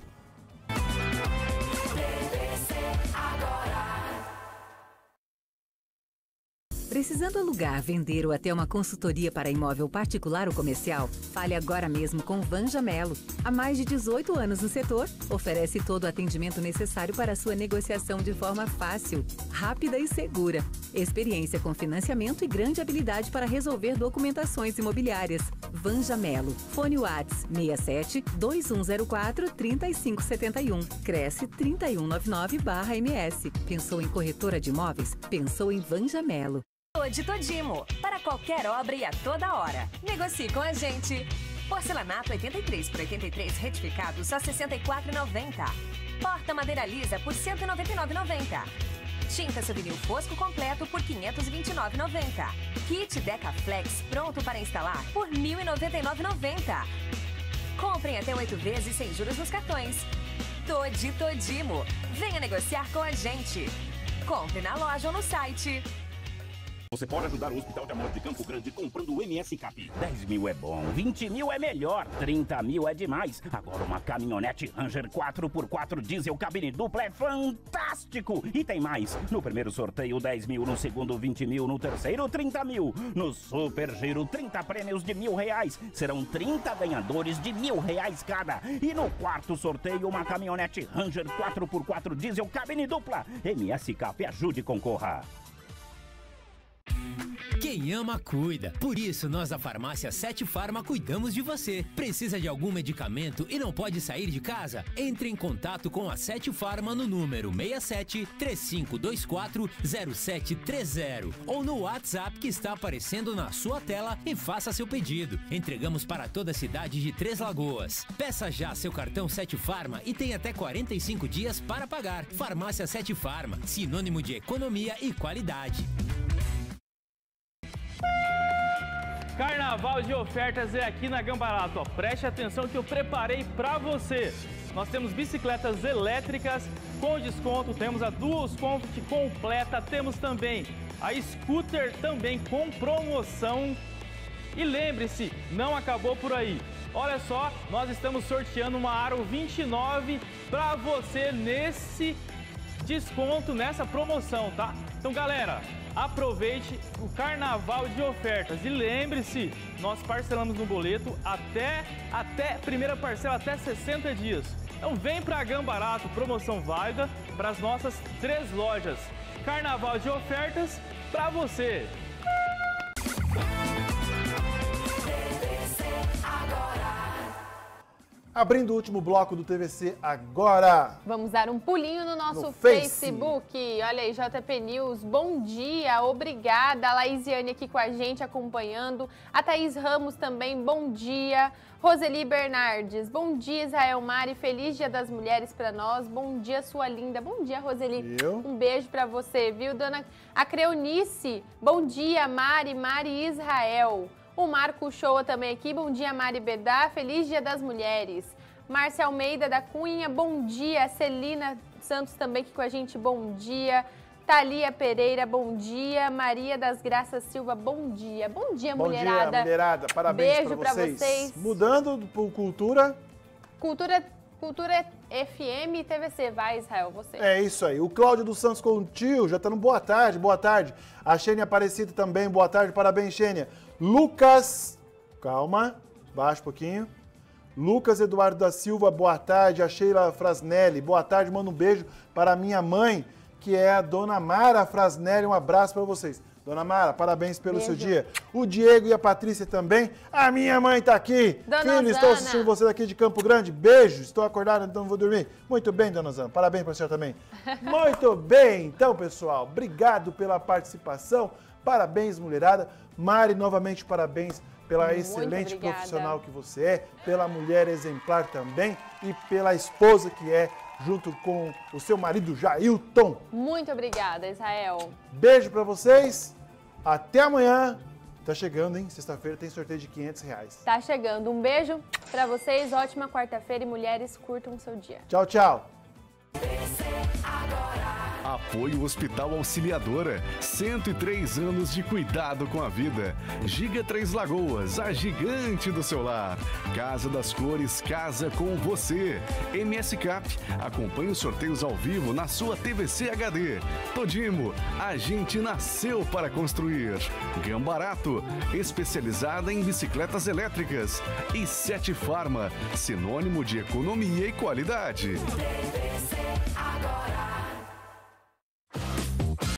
Precisando alugar, vender ou até uma consultoria para imóvel particular ou comercial? Fale agora mesmo com Vanja Melo. Há mais de dezoito anos no setor, oferece todo o atendimento necessário para a sua negociação de forma fácil, rápida e segura. Experiência com financiamento e grande habilidade para resolver documentações imobiliárias. Vanja Melo. Fone Whats seis sete, dois um zero quatro, três cinco sete um. Cresce trinta e um noventa e nove barra M S. Pensou em corretora de imóveis? Pensou em Vanja Melo.
De Todimo, para qualquer obra e a toda hora. Negocie com a gente. Porcelanato oitenta e três por oitenta e três retificado só sessenta e quatro reais e noventa centavos. Porta madeira lisa por cento e noventa e nove reais e noventa centavos. Tinta Souvenir Fosco completo por quinhentos e vinte e nove reais e noventa centavos. Kit Decaflex pronto para instalar por mil e noventa e nove reais e noventa centavos. Comprem até oito vezes sem juros nos cartões. Todi Todimo. Venha negociar com a gente. Compre na loja ou no site.
Você pode ajudar o Hospital de Amor de Campo Grande comprando o M S Cap. dez mil é bom, vinte mil é melhor, trinta mil é demais. Agora uma caminhonete Ranger quatro por quatro diesel cabine dupla é fantástico. E tem mais. No primeiro sorteio dez mil, no segundo vinte mil, no terceiro trinta mil. No Super Giro trinta prêmios de mil reais. Serão trinta ganhadores de mil reais cada. E no quarto sorteio uma caminhonete Ranger quatro por quatro diesel cabine dupla. M S Cap, ajude e concorra.
Quem ama, cuida. Por isso, nós da Farmácia Sete Farma cuidamos de você. Precisa de algum medicamento e não pode sair de casa? Entre em contato com a Sete Farma no número seis sete, três cinco dois quatro, zero sete três zero ou no WhatsApp que está aparecendo na sua tela e faça seu pedido. Entregamos para toda a cidade de Três Lagoas. Peça já seu cartão Sete Farma e tem até quarenta e cinco dias para pagar. Farmácia Sete Farma, sinônimo de economia e qualidade.
Carla,
Carnaval de ofertas é aqui na Gambarato. Ó, preste atenção que eu preparei para você. Nós temos bicicletas elétricas com desconto, temos a Dual Comfort completa, temos também a Scooter também com promoção. E lembre-se, não acabou por aí. Olha só, nós estamos sorteando uma Aro vinte e nove para você nesse desconto, nessa promoção, tá? Então, galera, aproveite o carnaval de ofertas e lembre-se, nós parcelamos no boleto até, até primeira parcela até sessenta dias. Então vem para Gambarato, promoção válida para as nossas três lojas. Carnaval de ofertas para você.
Abrindo o último bloco do T V C agora.
Vamos dar um pulinho no nosso
No Face.
Facebook. Olha aí, J P News, bom dia, obrigada. A Laisiane aqui com a gente, acompanhando. A Thaís Ramos também, bom dia. Roseli Bernardes, bom dia, Israel Mari, feliz Dia das Mulheres para nós. Bom dia, sua linda. Bom dia, Roseli.
Eu?
Um beijo para você, viu, dona a Creonice? Bom dia, Mari, Mari e Israel. O Marco Shoa também aqui, bom dia, Mari Bedá, feliz Dia das Mulheres. Márcia Almeida da Cunha, bom dia. Celina Santos também aqui com a gente, bom dia. Thalia Pereira, bom dia. Maria das Graças Silva, bom dia. Bom dia,
Bom
mulherada.
dia, mulherada. Parabéns
Beijo
pra
pra
vocês.
vocês.
Mudando por cultura.
Cultura, Cultura F M e T V C. Vai, Israel, você.
É isso aí. O Cláudio dos Santos Contil já tá no boa tarde, boa tarde. A Xênia Aparecida também, boa tarde, parabéns, Xênia. Lucas, calma, baixa um pouquinho. Lucas Eduardo da Silva, boa tarde. A Sheila Frasnelli, boa tarde, manda um beijo para a minha mãe, que é a Dona Mara Frasnelli. Um abraço para vocês. Dona Mara, parabéns pelo
Beijo.
seu dia. O Diego e a Patrícia também. A minha mãe tá aqui.
Dona
Filho, estou
Zana.
assistindo você daqui de Campo Grande. Beijo. Estou acordado, então vou dormir. Muito bem, Dona Zana. Parabéns para a senhora também. Muito bem. Então, pessoal, obrigado pela participação. Parabéns, mulherada. Mari, novamente, parabéns pela
Muito
excelente
obrigada.
profissional que você é, pela mulher exemplar também e pela esposa que é, junto com o seu marido Jailton.
Muito obrigada, Israel.
Beijo pra vocês, até amanhã. Tá chegando, hein? Sexta-feira tem sorteio de quinhentos reais.
Tá chegando. Um beijo pra vocês, ótima quarta-feira e mulheres, curtam o seu dia.
Tchau, tchau.
Apoio Hospital Auxiliadora, cento e três anos de cuidado com a vida. Giga Três Lagoas, a gigante do seu lar. Casa das Cores, casa com você. M S Cap, acompanhe os sorteios ao vivo na sua T V C H D. Todimo, a gente nasceu para construir. Gambarato, especializada em bicicletas elétricas. E Sete Farma, sinônimo de economia e qualidade.